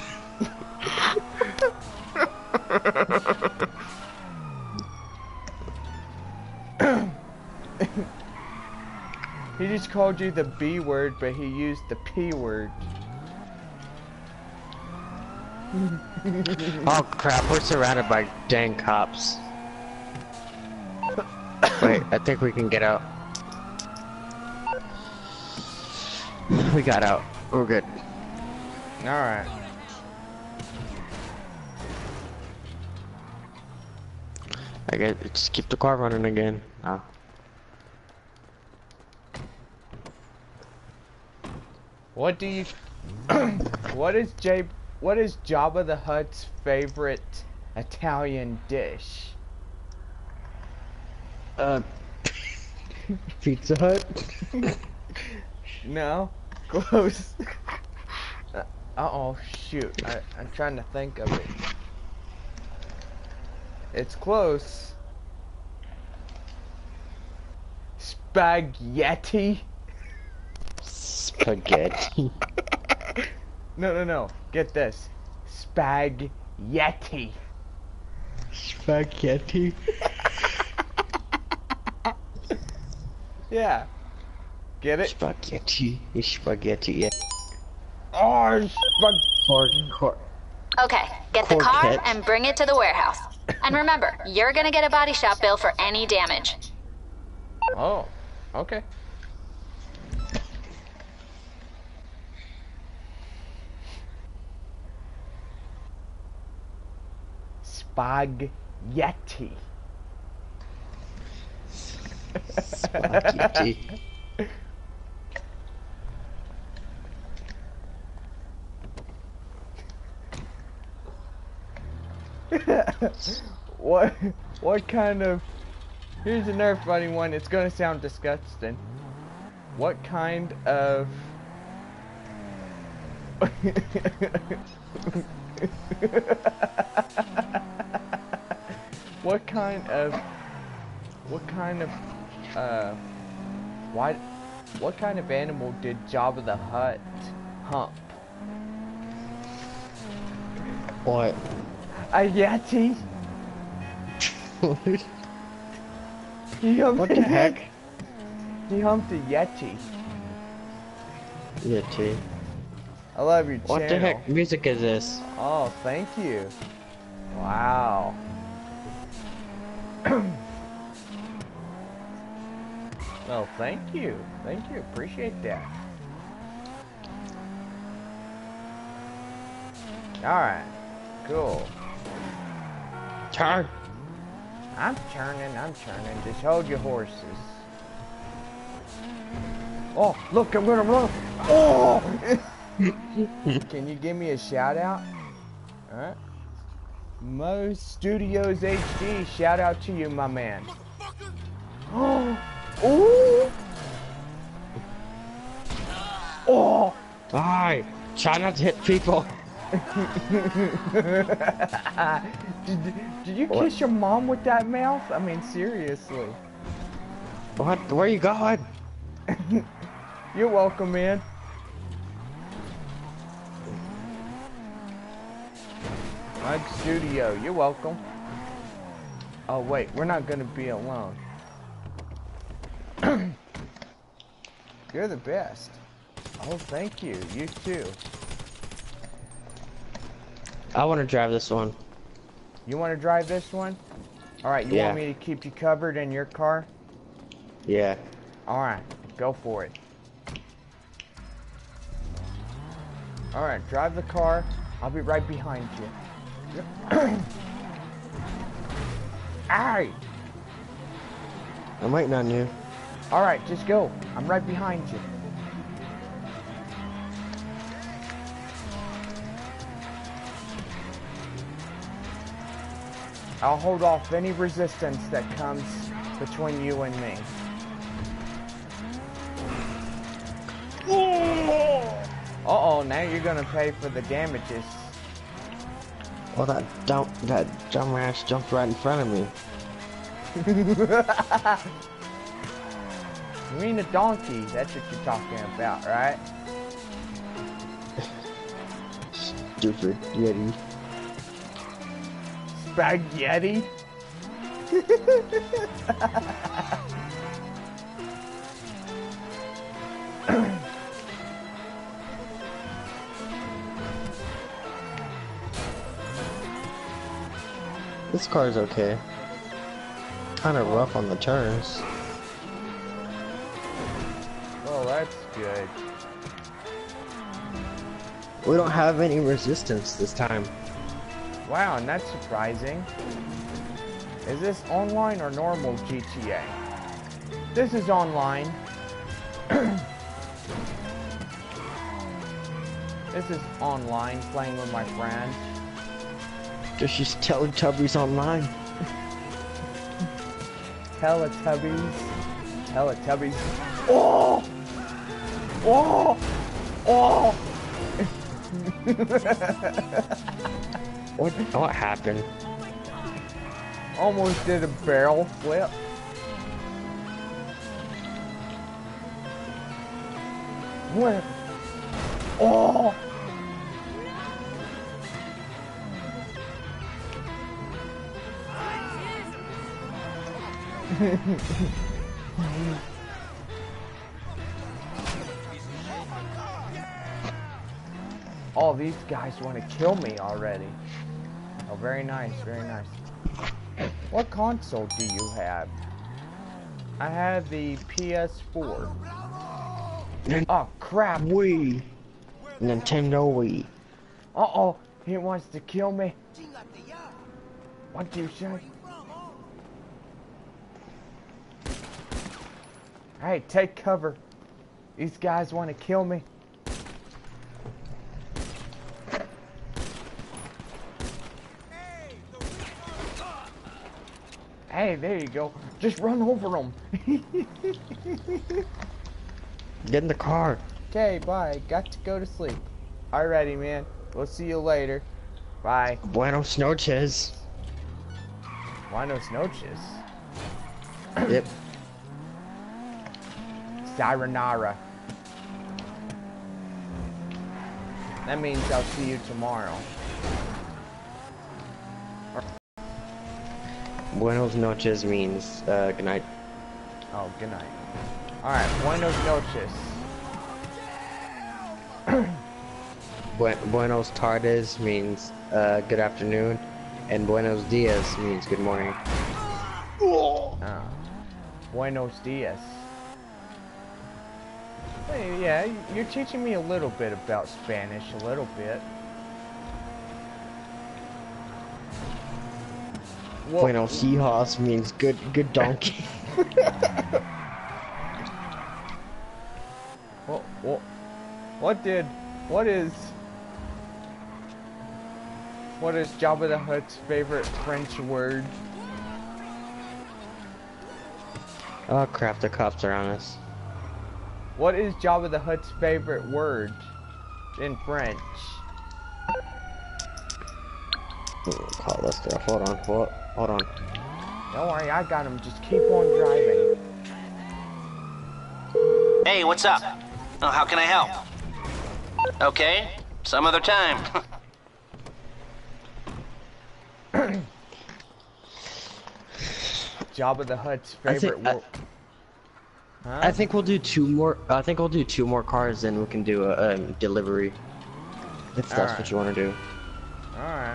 He just called you the B word, but he used the P word. Oh crap, we're surrounded by dang cops. Wait, I think we can get out. We got out. We're good. Alright. I guess just keep the car running again. Oh. What do you what is Jabba the Hutt's favorite Italian dish? Pizza Hut? No? Close. Uh-oh, shoot. I'm trying to think of it. It's close. Spaghetti? Spaghetti. No. Get this. Spaghetti. Spaghetti? Yeah. Get it? Spaghetti. Spaghetti, yeah. Oh, Okay, get the car and bring it to the warehouse. And remember, you're gonna get a body shop bill for any damage. Oh, okay. Spaghetti. Spaghetti. What kind of... Here's another funny one. It's gonna sound disgusting. What kind of... What kind of animal did Jabba the Hutt hump? What? A Yeti? What the heck? He humped a Yeti. Yeti. I love your channel. What the heck music is this? Oh, thank you. Wow. Well, thank you. Thank you. Appreciate that. Alright. Cool. Turn. I'm turning. Just hold your horses. Oh, look, I'm gonna run. Oh! Can you give me a shout out? Alright. Mo Studios HD, shout out to you, my man. Oh! Ooh! Oh! Die! Try not to hit people. Did you kiss your mom with that mouth? I mean, seriously. What? Where you going? You're welcome, man. Mud Studio, you're welcome. Oh wait, we're not gonna be alone. You're the best. Oh, thank you. You too. I want to drive this one. You want to drive this one? Alright, you want me to keep you covered in your car? Yeah. Alright, go for it. Alright, drive the car. I'll be right behind you. Aye! I'm waiting on you. Alright, just go. I'm right behind you. I'll hold off any resistance that comes between you and me. Uh-oh, now you're gonna pay for the damages. Well, that dumbass jumped right in front of me. You mean a donkey? That's what you're talking about, right? Stupid Yeti. Spaghetti? This car's okay. Kind of rough on the turns. Well, that's good. We don't have any resistance this time. Wow, and that's surprising. Is this online or normal GTA? This is online. This is online, playing with my friends. Just Teletubbies online. Teletubbies. Teletubbies. Oh! Oh! Oh! What happened? Almost did a barrel flip. Where? Oh! Oh, these guys want to kill me already. Oh, very nice, very nice. What console do you have? I have the PS4. Oh, crap. Wii. Nintendo Wii. Uh-oh, he wants to kill me. What do you say? Hey, take cover. These guys want to kill me. Hey, there you go. Just run over them. Get in the car. Okay, bye. Got to go to sleep. Alrighty, man. We'll see you later. Bye. Buenos noches. Buenos noches. Yep. Sayonara. That means I'll see you tomorrow. Buenos noches means good night. Oh, good night. Alright, buenos noches. Buenos tardes means good afternoon, and buenos dias means good morning. Oh. Buenos dias. Hey, yeah, you're teaching me a little bit about Spanish, a little bit. Whoa. Buenos hijos means good donkey. What is Jabba the Hutt's favorite French word? Oh crap, the cops are on us. What is Jabba the Hutt's favorite word in French? Call Lester. Hold on. Hold on. Don't worry, I got him. Just keep on driving. Hey, what's up? Oh, how can I help? Okay, some other time. Jabba the Hutt's favorite word. Huh? I think we'll do two more. I think we'll do two more cars, then we can do a delivery. If that's what you want to do. All right.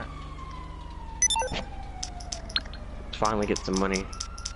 Finally get some money.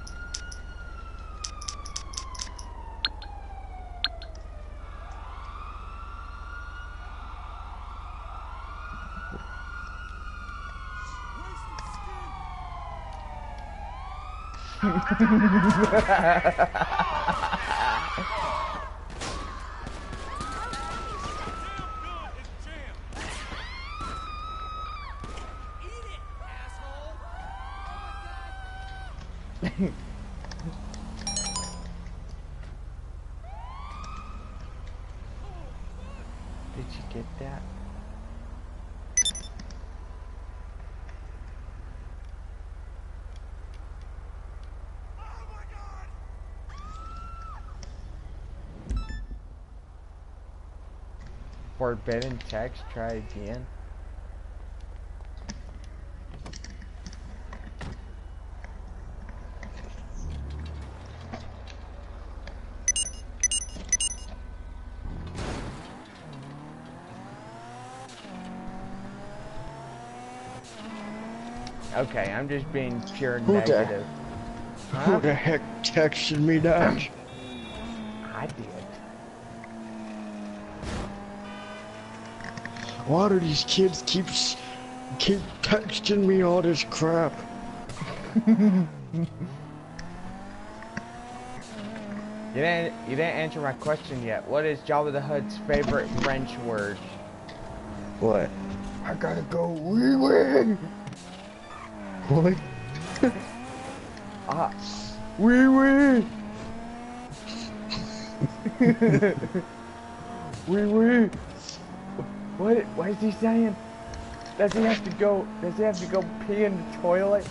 Did you get that? Forbidden text, try again. Okay, I'm just being pure Who the- negative. Huh? Who the heck texted me that? I did. Why do these kids keep texting me all this crap? You didn't answer my question yet. What is Jabba the Hutt's favorite French word? What? I gotta go wee wee. What? Wee wee. Wee wee. What is he saying? Does he have to go pee in the toilet?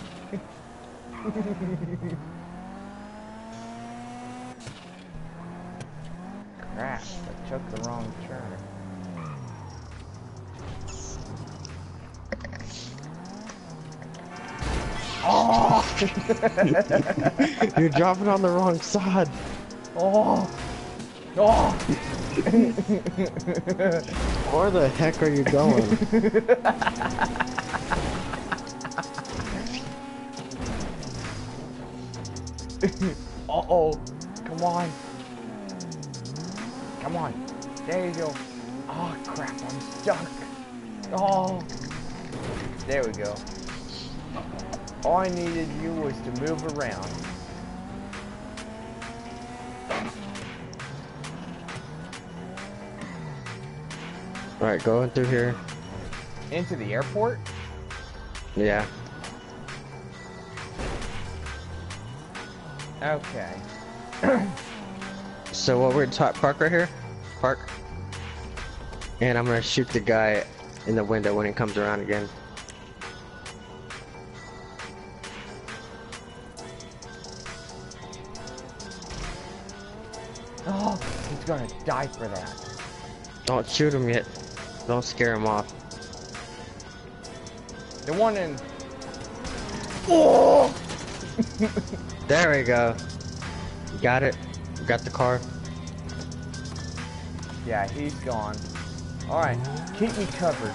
Crap, I took the wrong turn. Oh! You're dropping on the wrong side. Oh! Oh! Where the heck are you going? Uh-oh. Come on. Come on. There you go. Oh, crap. I'm stuck. Oh. There we go. All I needed you was to move around. Alright, going through here. Into the airport? Yeah. Okay. So what we're park right here? Park. And I'm gonna shoot the guy in the window when he comes around again. Oh, he's gonna die for that. Don't shoot him yet. Don't scare him off. The one in... Oh! There we go. Got it. Got the car. Yeah, he's gone. Alright, keep me covered.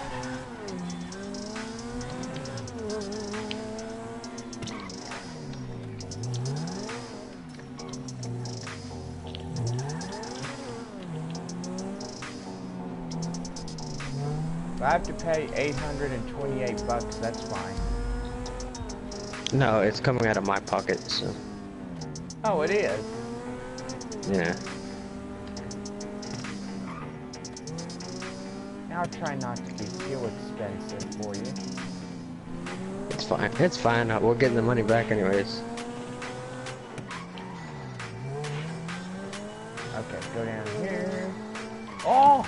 If I have to pay 828 bucks, that's fine. No, it's coming out of my pocket, so. Oh, it is? Yeah. I'll try not to be too expensive for you. It's fine. It's fine. We're getting the money back anyways. Okay, go down here. Oh!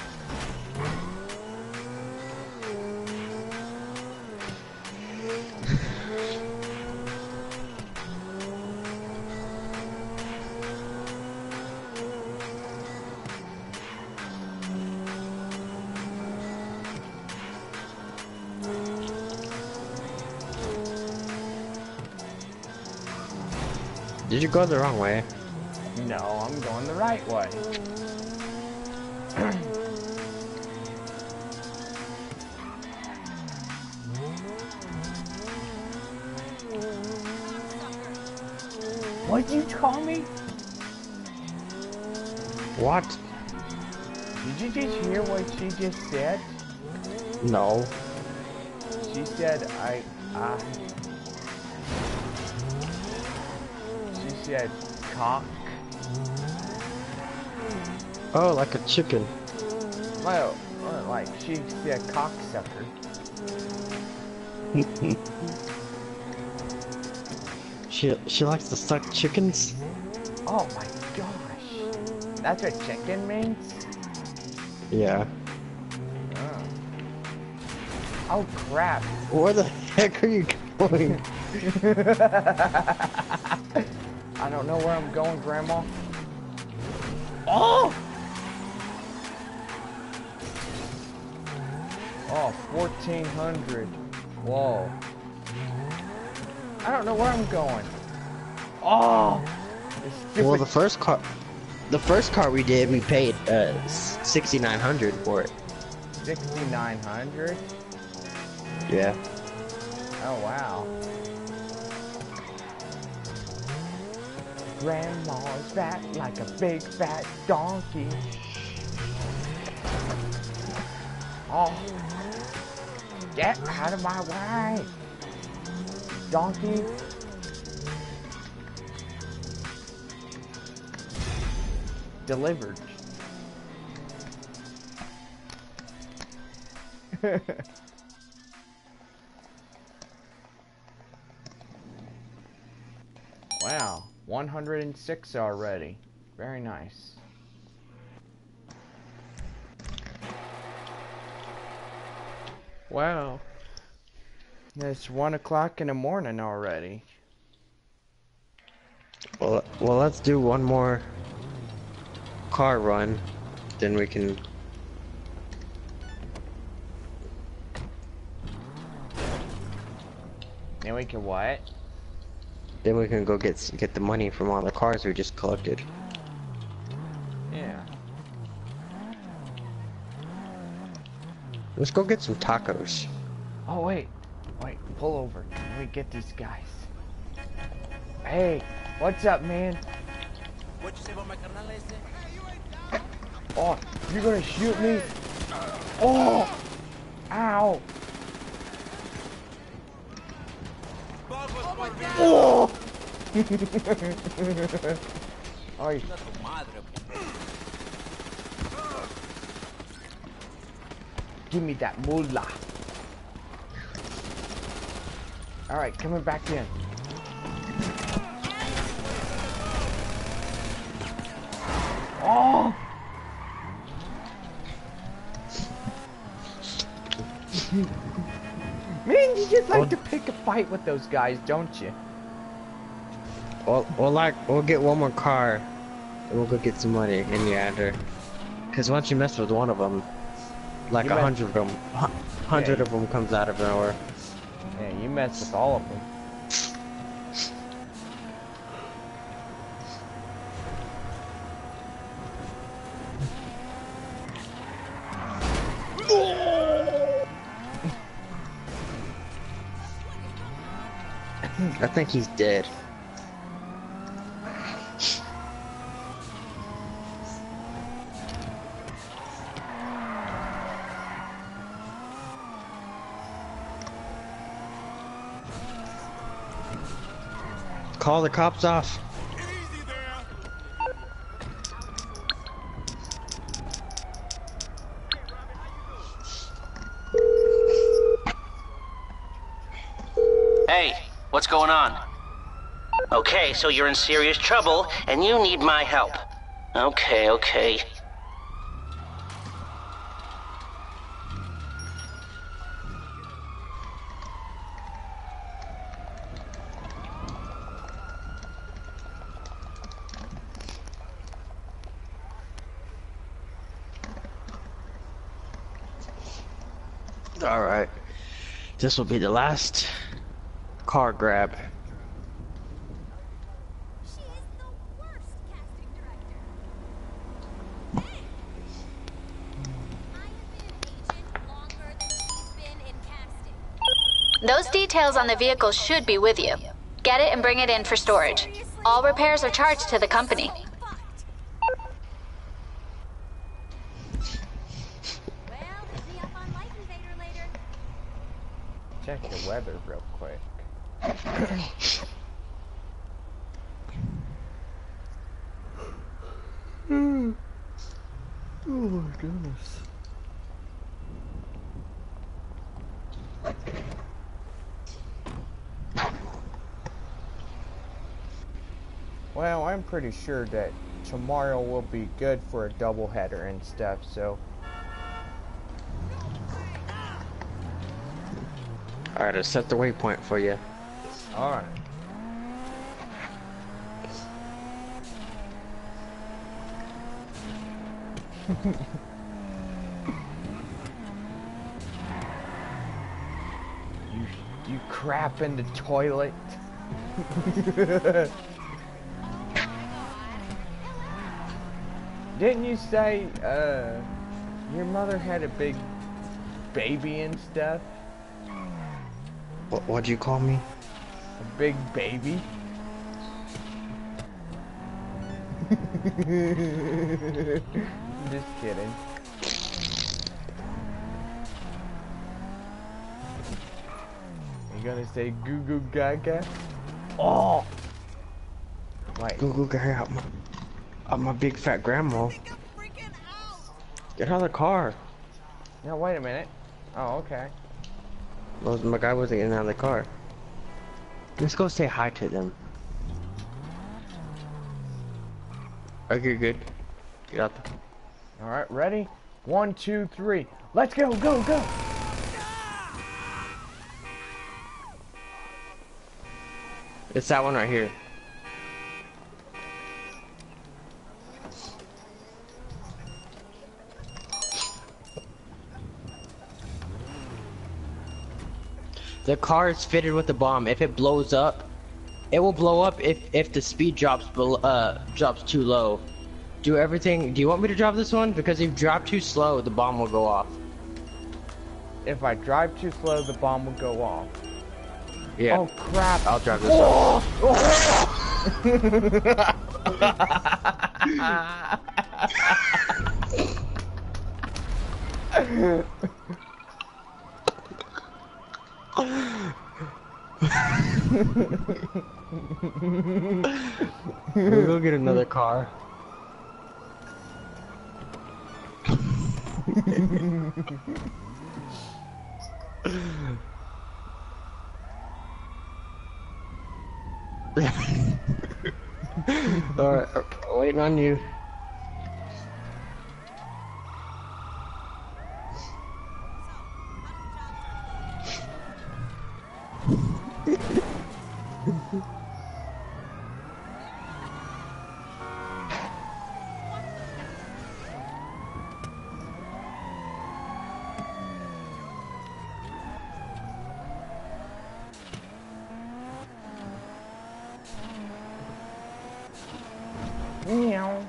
Did you go the wrong way? No, I'm going the right way. What'd you call me? What? Did you just hear what she just said? No. She said, she said, cock. Oh, like a chicken. Well, like, she said cocksucker. She likes to suck chickens? Oh my gosh. That's what chicken means? Yeah. Oh crap. Where the heck are you going? I don't know where I'm going, Grandma. Oh! Oh, 1400. Whoa. I don't know where I'm going. Oh! Well, the first car we did, we paid 6,900 for it. 6,900? Yeah. Oh, wow. Grandma's fat like a big fat donkey. Oh. Get out of my way. Donkey. Delivered. Wow, 106 already. Very nice. Wow. It's 1 o'clock in the morning already. Well, let's do one more car run, then we can. Then we can what? Then we can go get the money from all the cars we just collected. Yeah. Let's go get some tacos. Oh wait, pull over. Let me get these guys. Hey, what's up, man? What you say about my carnal ese? Oh, you're gonna shoot me? Oh! Ow! Oh! Ay. Give me that moolah. Alright, coming back in. Oh! Man, you just like to pick a fight with those guys, don't you? We'll get one more car, and we'll go get some money in the end. Cause once you mess with one of them, like 100 of them, 100 of them comes out of nowhere. Yeah, you mess with all of them. I think he's dead. Call the cops off. Easy there. Hey, what's going on? Okay, so you're in serious trouble, and you need my help. Okay. Alright. This will be the last car grab. She is the worst casting director. Hey! I have been an agent longer than she's been in casting. Those details on the vehicle should be with you. Get it and bring it in for storage. All repairs are charged to the company. Well, hit me up on Light Invader later. Check the weather real quick. Oh my goodness. Well, I'm pretty sure that tomorrow will be good for a doubleheader and stuff, so. Alright, I'll set the waypoint for you. Alright. You crap in the toilet. Didn't you say your mother had a big baby and stuff? What'd you call me? A big baby. Just kidding. You gonna say goo goo gaga? Oh! Wait. Goo goo gaga. I'm my big fat grandma. Get out of the car. No, wait a minute. Oh, okay. Well, my guy wasn't getting out of the car. Let's go say hi to them. Okay, good. Get out there. Alright, ready? 1, 2, 3. Let's go, go, go! It's that one right here. The car is fitted with a bomb. If it blows up, it will blow up if the speed drops too low. Do everything. Do you want me to drop this one? Because if you drop too slow, the bomb will go off. If I drive too slow, the bomb will go off. Yeah. Oh crap! I'll drive this one. We'll go get another car. Alright, waiting on you. Meow.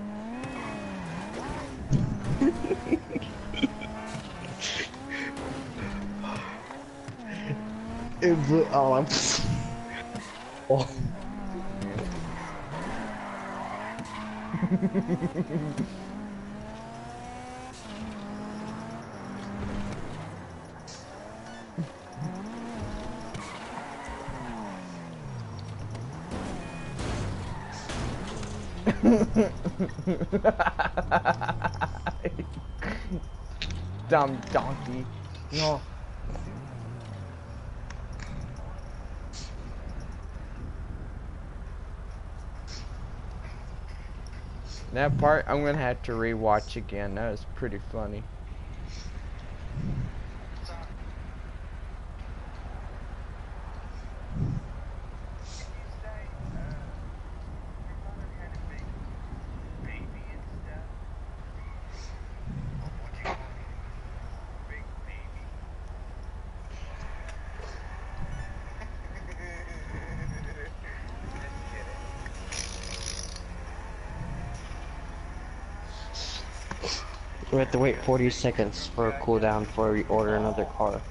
It blew. Oh, I'm. Oh. Dumb donkey. No. That part I'm gonna have to rewatch again. That was pretty funny. We have to wait 40 seconds for a cooldown before we order another car.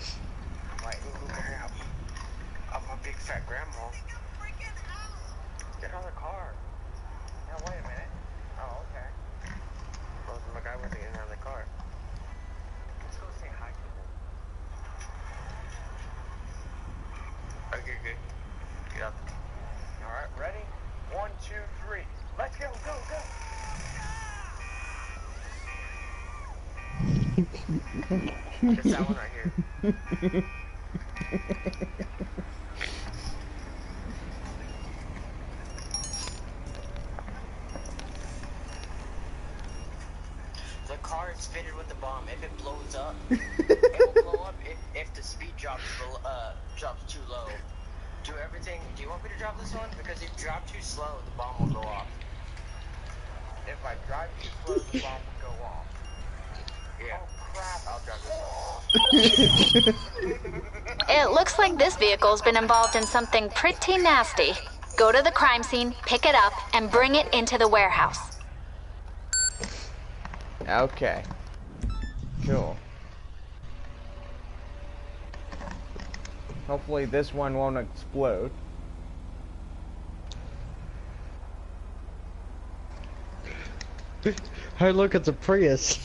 I'm a big fat grandma. Get out of the car. Now wait a minute. Oh, okay. Well, my guy wasn't getting out of the car. Let's go say hi to them. Okay, good. Get out there. Alright, ready? 1, 2, 3. Let's go, go, go! It's that one right here. The car is fitted with the bomb. If it blows up, it will blow up if the speed drops too low. Do everything. Do you want me to drop this one? Because if you drop too slow, the bomb will go off. If I drive too slow, the bomb will go off. Yeah. Oh crap! I'll drive this one. It looks like this vehicle's been involved in something pretty nasty. Go to the crime scene, pick it up, and bring it into the warehouse. Okay. Cool. Hopefully this one won't explode. Hey, look, it's a Prius.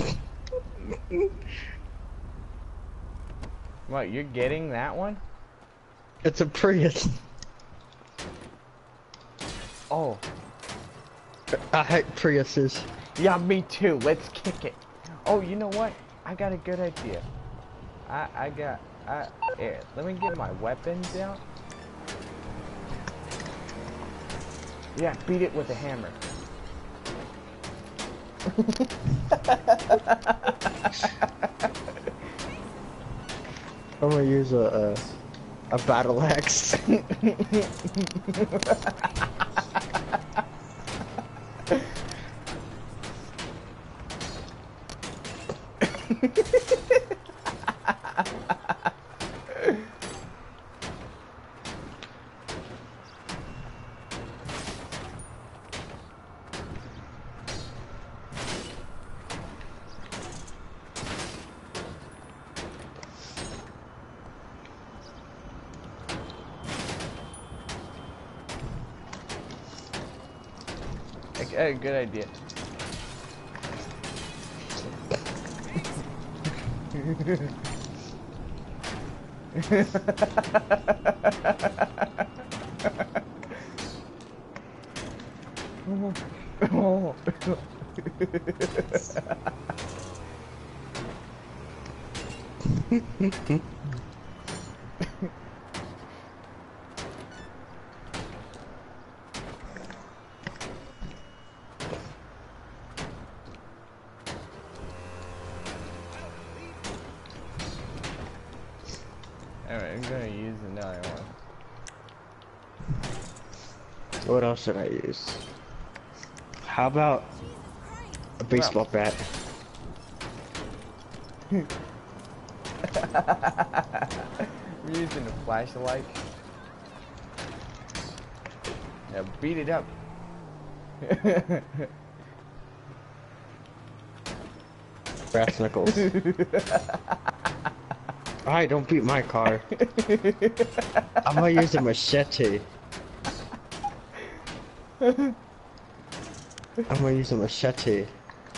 What, you're getting that one? It's a Prius. Oh. I hate Priuses. Yeah, me too. Let's kick it. Oh, you know what? I got a good idea. Here, let me get my weapons out. Yeah, beat it with a hammer. I'm gonna use a battle axe. A good idea. Oh. Alright, I'm gonna use another one. What else should I use? How about a baseball bat? We're using a flashlight. Yeah, beat it up. Brass knuckles. Alright, don't beat my car. I'm gonna use a machete. I'm gonna use a machete.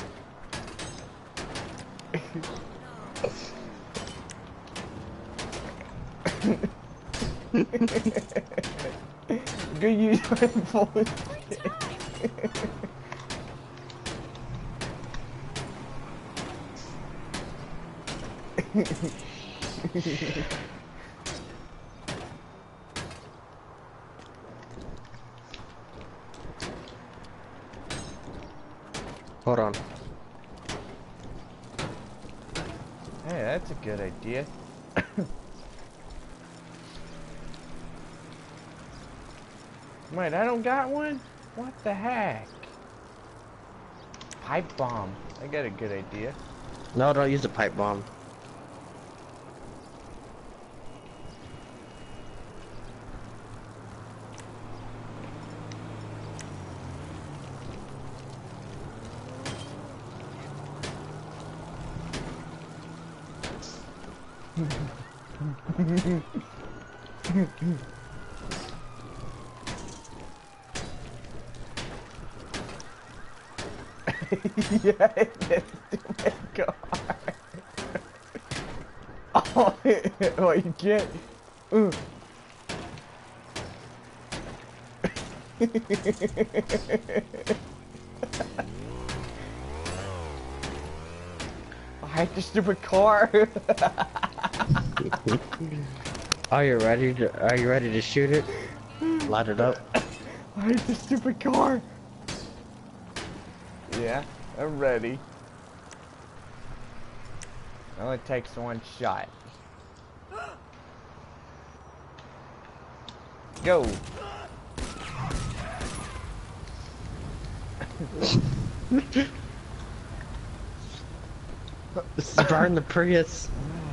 Good use my bullet. Hold on. Hey, that's a good idea. Wait, I don't got one? What the heck? Pipe bomb. I got a good idea. No, don't use a pipe bomb. Yeah, it's my car. Oh, oh, you can't. I hate the stupid car. Are you ready to shoot it? Light it up. I hate the stupid car. Yeah, I'm ready. It only takes one shot. Go. Burn the Prius.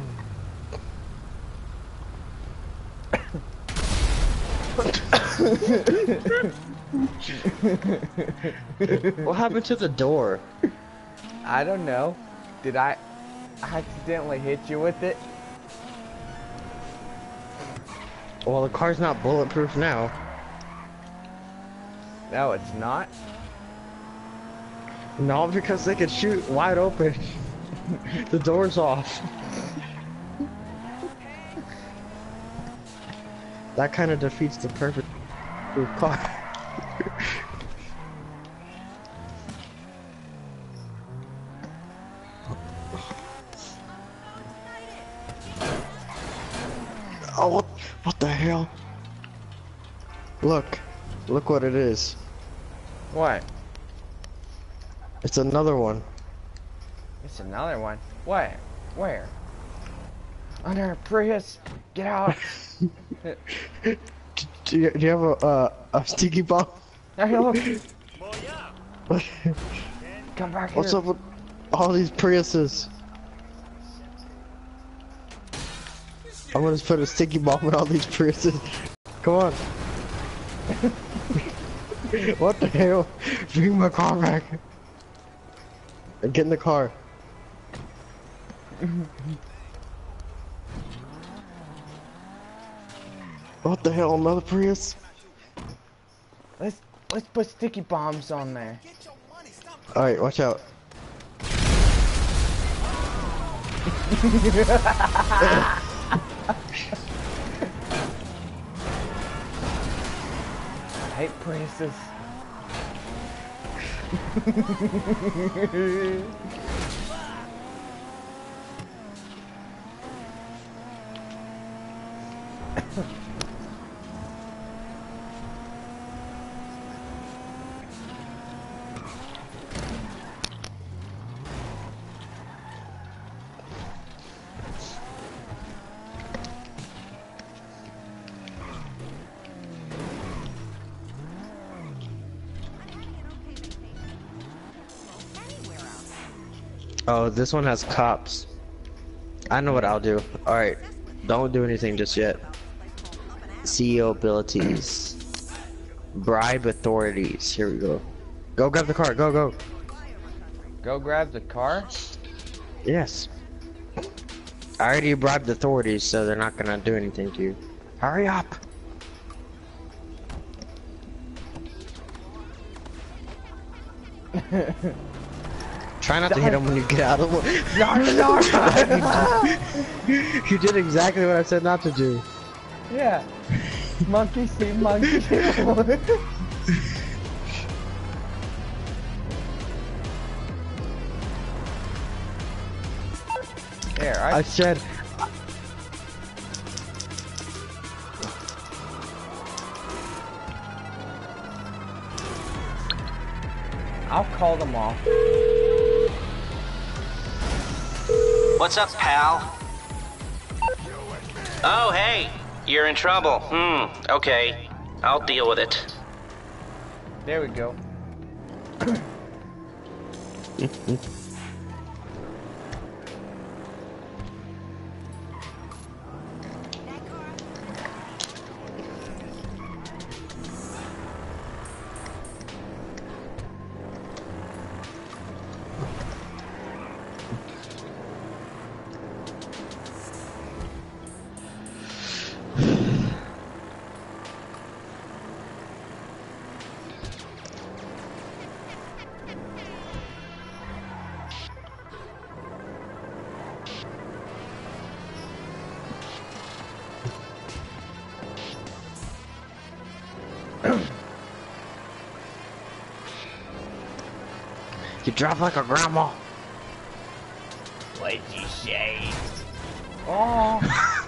What happened to the door? I don't know. Did I accidentally hit you with it? Well, the car's not bulletproof now. No, it's not. No, because they could shoot wide open. The door's off. That kind of defeats the purpose of the car. Oh, what the hell? Look what it is. What? It's another one. It's another one. What? Where? Under a Prius. Get out. Do you have a sticky bomb? Hey, look. Come back here. What's up with all these Priuses? I'm gonna just put a sticky bomb in all these Priuses. Come on. What the hell? Bring my car back. And get in the car. What the hell, another Prius? Let's put sticky bombs on there. Alright, watch out. I hate Priuses. Oh, this one has cops. I know what I'll do. Alright, don't do anything just yet. CEO abilities. Bribe authorities. Here we go. Go grab the car, go. Go grab the car? Yes. I already bribed the authorities, so they're not gonna do anything to you. Hurry up! Try not to hit him when you get out of the way. You did exactly what I said not to do. Yeah. Monkey see, monkey kill. There, I said... I'll call them off. What's up, pal? Oh, hey, you're in trouble. Okay. I'll deal with it. There we go. You drive like a grandma. What'd you say? Oh.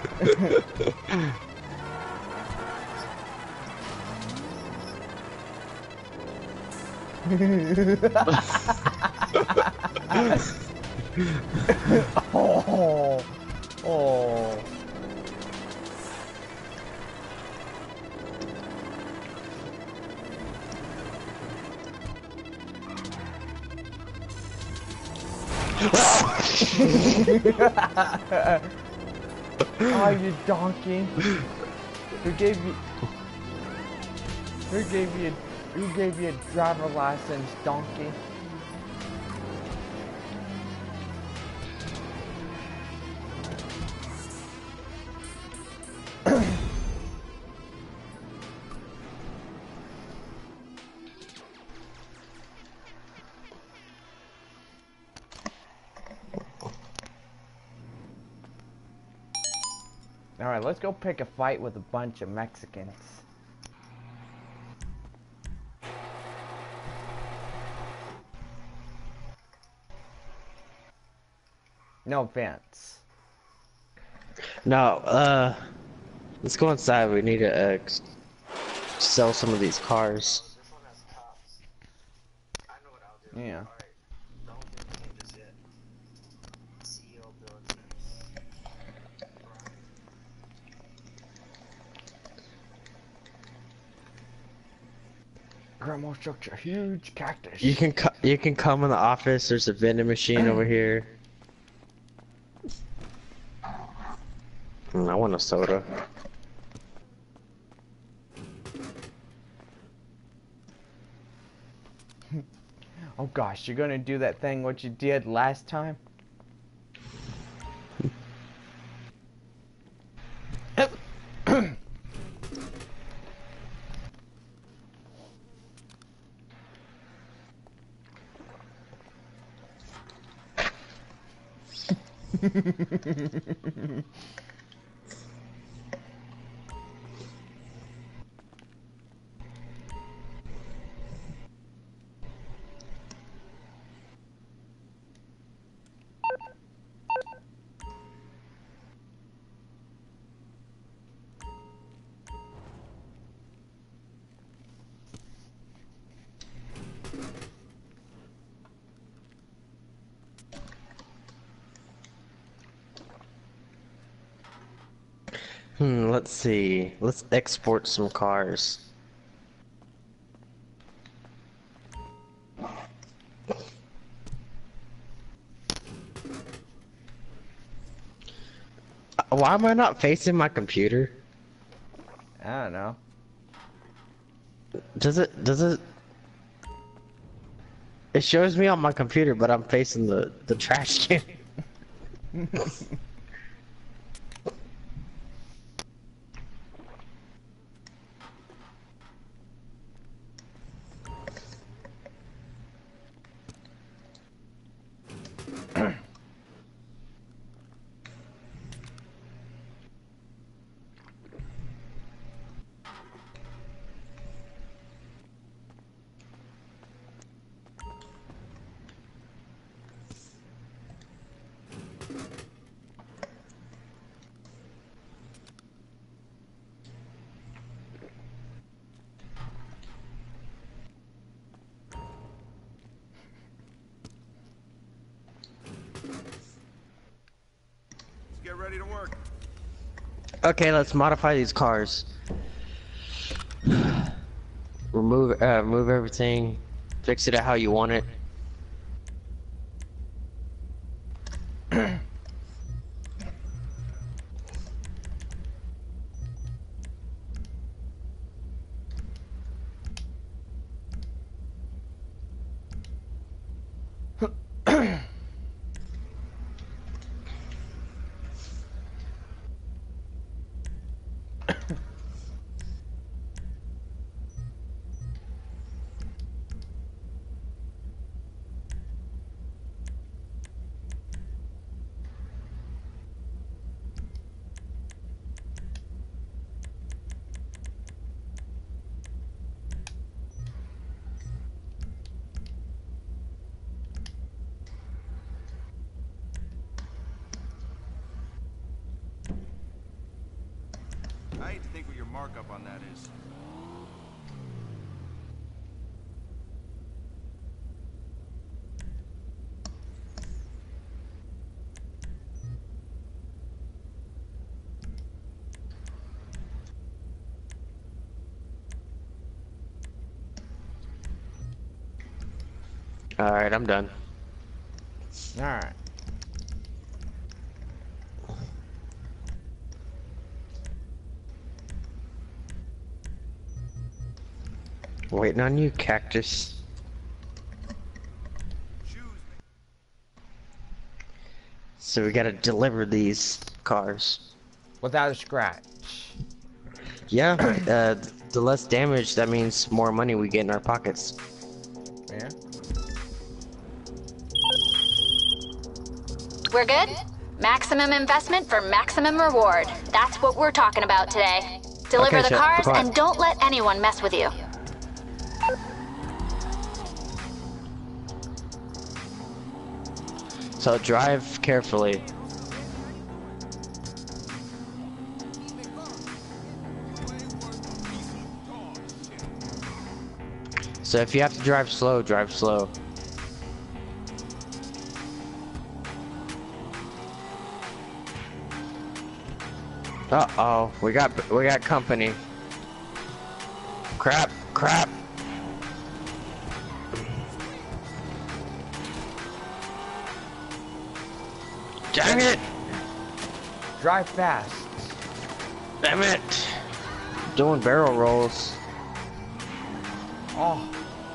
Oh. Oh. Oh, you donkey! Who gave you a driver license, donkey? Alright, let's go pick a fight with a bunch of Mexicans. No offense. No, let's go inside. We need to sell some of these cars. Yeah. Grandma structure, huge cactus. You can come in the office. There's a vending machine over here. I want a soda. Oh gosh, you're gonna do that thing what you did last time? Let's see. Let's export some cars. Why am I not facing my computer? I don't know. Does it it shows me on my computer, but I'm facing the trash can. Get ready to work. Okay, let's modify these cars. Remove move everything. Fix it how you want it. I hate to think what your markup on that is. Alright, I'm done. Alright. Waiting on you, Cactus. So we gotta deliver these cars. Without a scratch. Yeah, the less damage, that means more money we get in our pockets. Yeah. We're good? Maximum investment for maximum reward. That's what we're talking about today. Deliver the shut- cars quiet. and don't let anyone mess with you. So drive carefully. So if you have to drive slow, drive slow. Uh-oh, we got company. Crap. Dang it! Drive fast. Damn it! Doing barrel rolls. Oh.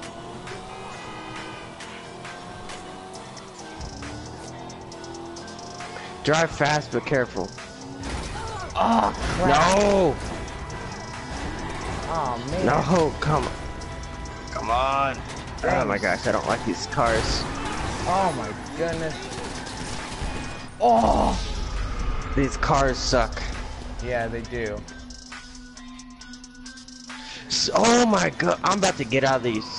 Drive fast but careful. Oh, crap. No! Oh, man. No, come on. Oh my Thanks. gosh, I don't like these cars. Oh, my goodness. Oh. These cars suck. Yeah, they do. Oh my god, I'm about to get out of these.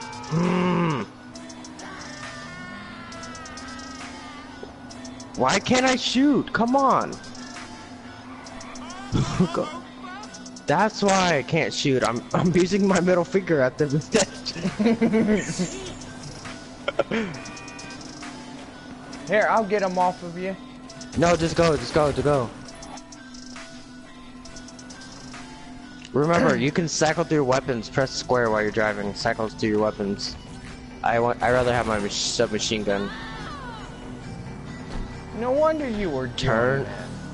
Why can't I shoot? Come on. That's why I can't shoot. I'm using my middle finger at them instead. Here, I'll get them off of you. No, just go. Remember, you can cycle through weapons. Press square while you're driving. Cycles through your weapons. I rather have my submachine gun. No wonder you were doing Turn.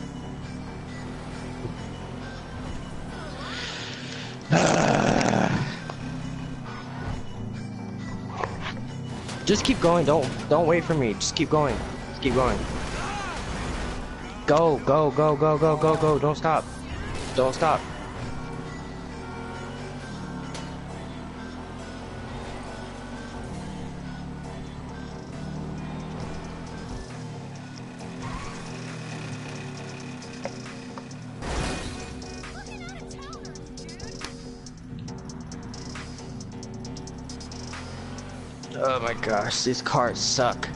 that. Just keep going. Don't wait for me. Just keep going. Just keep going. Go. Don't stop. Don't stop. Oh my gosh, these cars suck.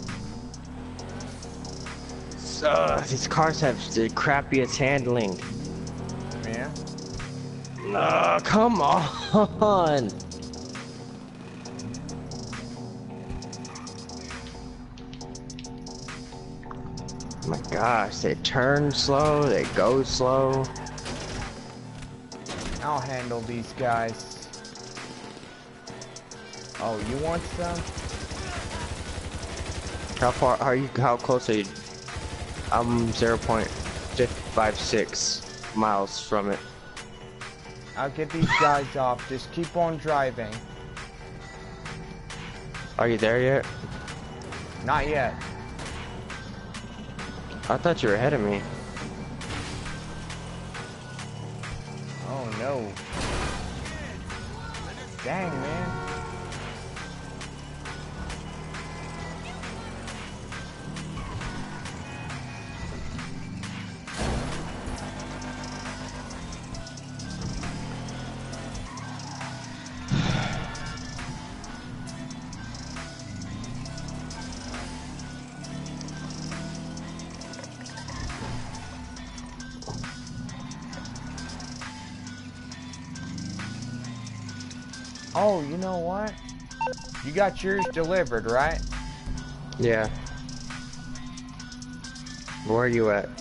These cars have the crappiest handling. Yeah. Come on. Oh my gosh, they turn slow, they go slow. I'll handle these guys. Oh, you want some? How close are you? I'm 0.556 miles from it. I'll get these guys off. Just keep on driving. Are you there yet? Not yet. I thought you were ahead of me. Oh no. Dang, man. Oh, you know what? You got yours delivered, right? Yeah. Where are you at?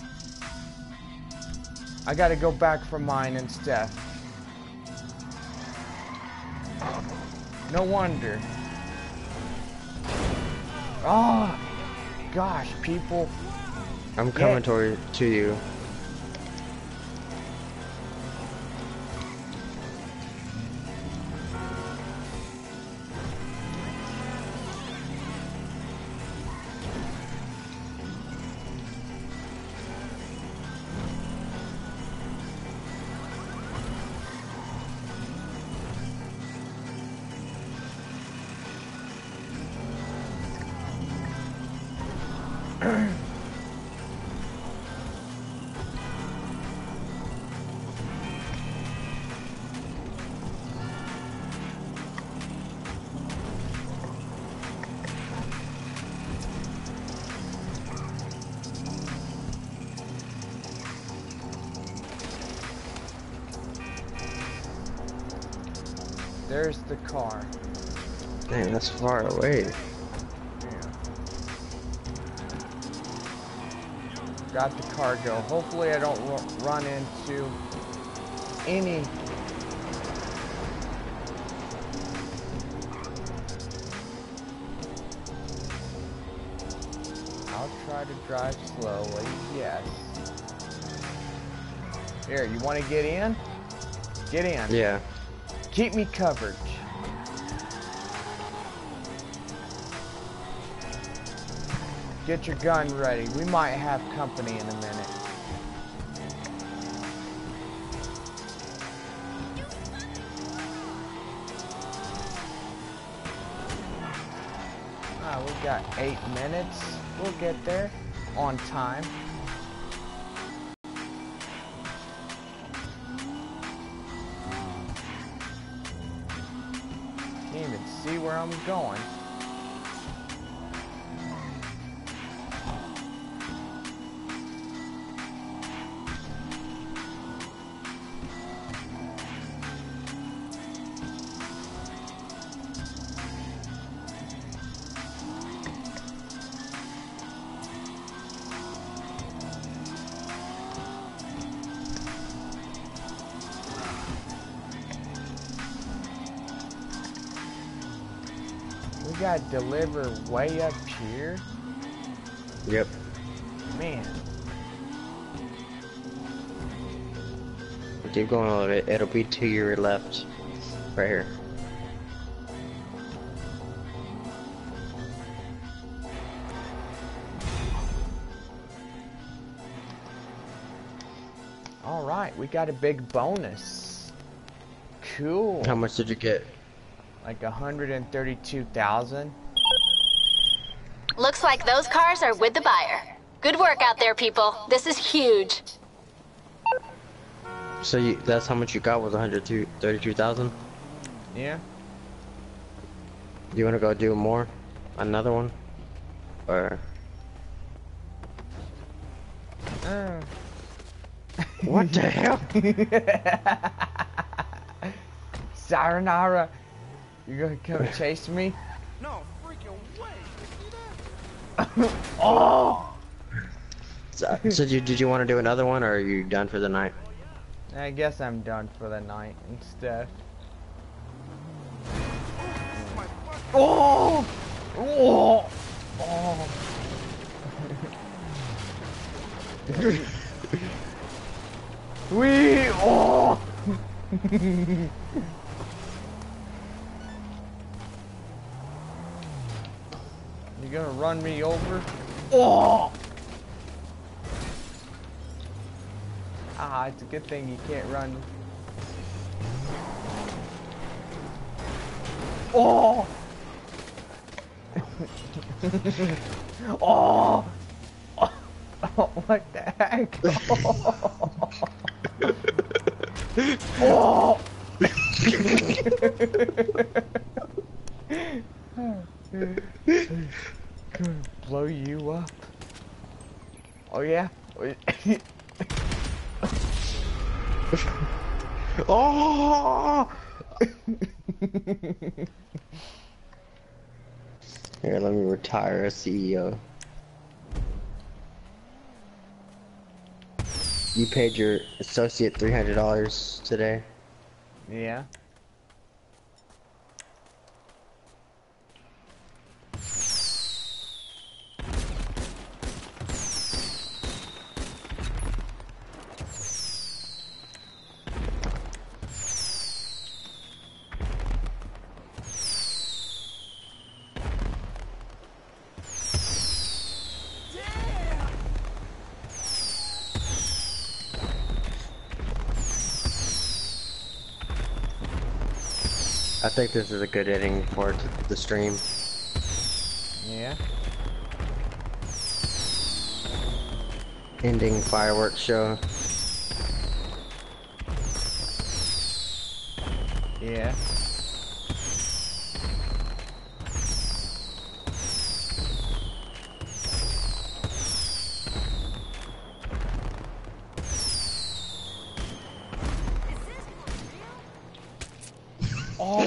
I gotta go back for mine and stuff. No wonder. Oh, gosh, people. I'm coming to you. There's the car. Dang, that's far away. Yeah. Got the cargo. Hopefully I don't run into any... I'll try to drive slowly, yes. Here, you want to get in? Get in. Yeah. Keep me covered. Get your gun ready. We might have company in a minute. We got 8 minutes. We'll get there on time. Can't even see where I'm going. We got deliver way up here. Yep. Man. Keep going a little bit. It'll be to your left. Right here. Alright, we got a big bonus. Cool. How much did you get? Like 132,000. Looks like those cars are with the buyer. Good work out there, people. This is huge. So that's how much you got, was 132,000? Yeah. You wanna go do more? Another one? Or... What the hell? Sayonara. You gonna come chase me? No freaking way. Oh! So did you want to do another one, or are you done for the night? I guess I'm done for the night and stuff. Oh! Oh! Oh! We oh! You gonna run me over? Oh! Ah, it's a good thing you can't run. Oh! Oh! Oh, what the heck? Oh! Gonna blow you up. Oh yeah? Oh! Here, let me retire as CEO. You paid your associate $300 today. Yeah. I think this is a good ending for the stream. Yeah. Ending fireworks show. Yeah. Oh.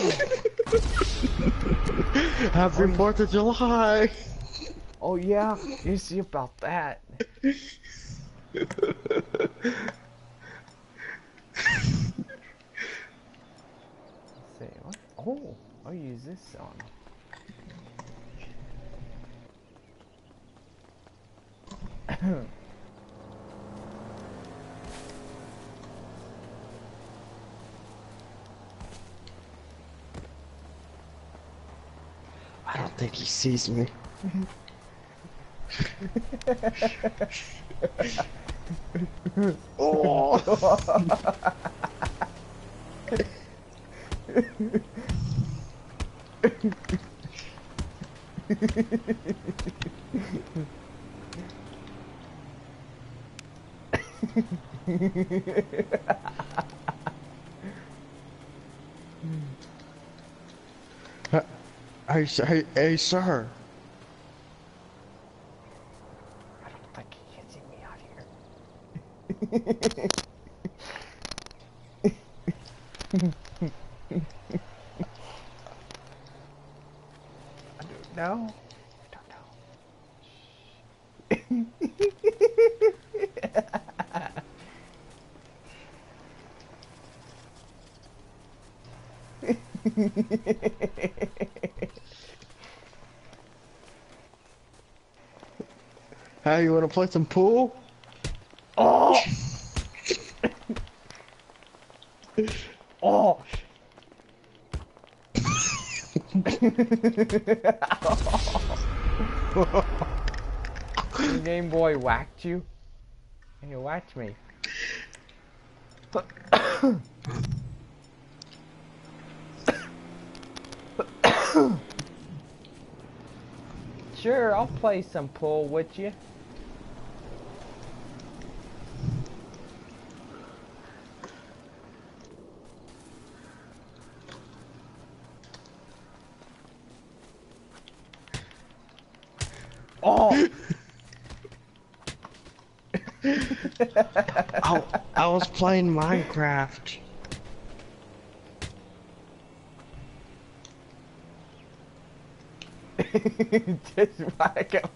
Happy 4th of July! Oh yeah, you see about that. Let's see, what? Oh, I'll use this song. I don't think he sees me. Oh! Hey, sir. I don't think he can see me out here. I don't know. Hey, you wanna play some pool? Oh! Oh! Your Game Boy whacked you? And you whacked me. Sure, I'll play some pool with you. Oh! I was playing Minecraft. Just whack him.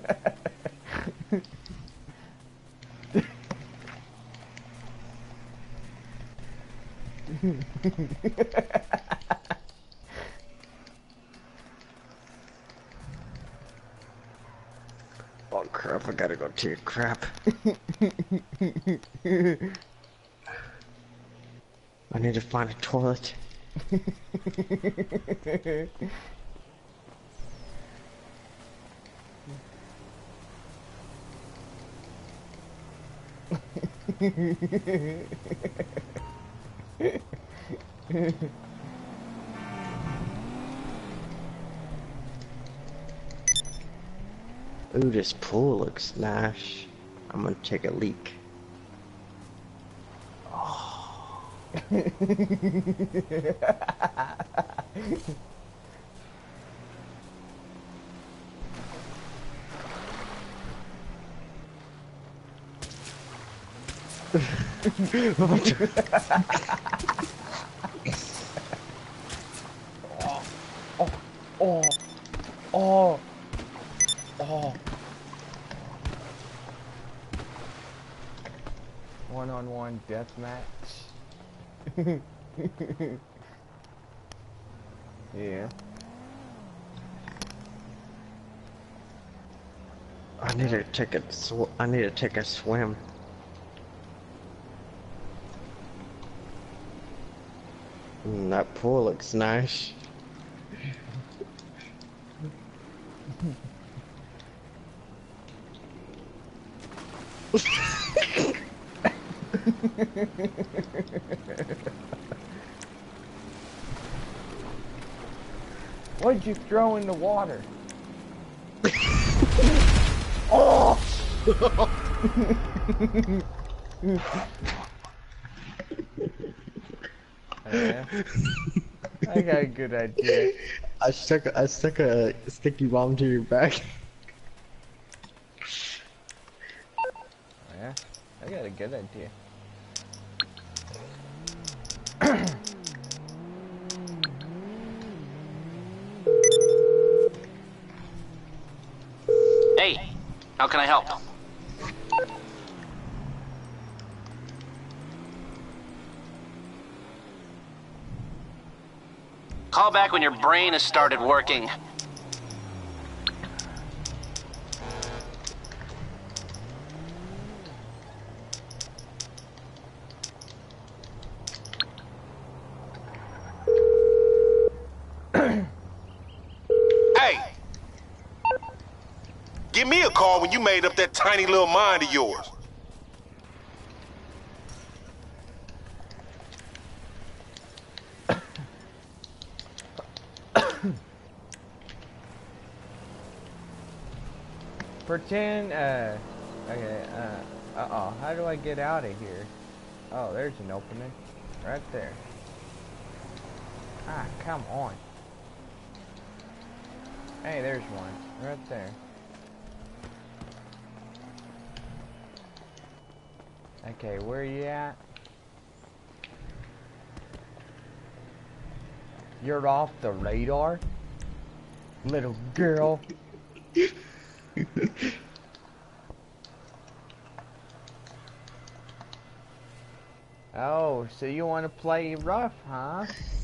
Oh crap, I gotta go take crap. I need to find a toilet. Ooh, this pool looks nice. I'm gonna take a leak. Oh. Oh, oh, oh. One-on-one deathmatch. Yeah. I need to take a swim. That pool looks nice. What'd you throw in the water? Oh! Yeah. I got a good idea. I stuck a sticky bomb to your back. Yeah, I got a good idea. How can I help? Call back when your brain has started working. Hey! Give me a call when you made up that tiny little mind of yours. Pretend, okay, uh-oh, how do I get out of here? Oh, there's an opening. Right there. Ah, come on. Hey, there's one. Right there. Okay, where are you at? You're off the radar? Little girl. Oh, so you want to play rough, huh?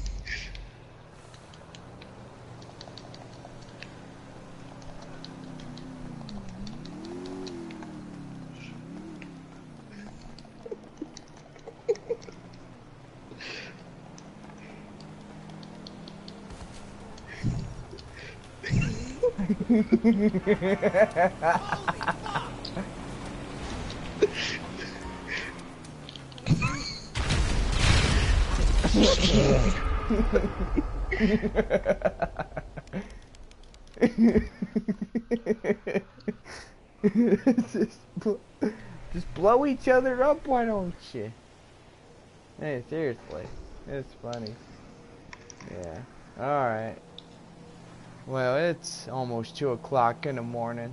just blow each other up, why don't you? Hey, seriously, it's funny. Yeah, alright. Well, it's almost 2 o'clock in the morning.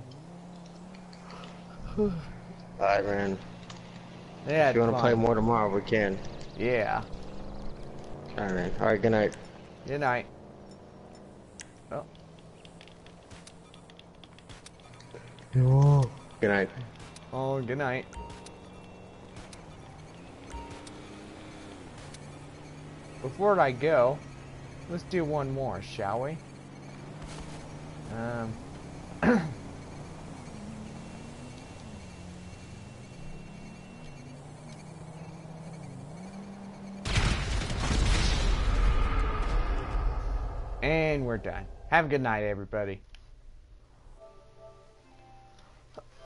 Alright, man. Yeah, if you want to play more tomorrow, we can. Yeah. Alright, man. Alright, good night. Good night. Oh. Good night. Oh, good night. Before I go, let's do one more, shall we? And we're done. Have a good night, everybody.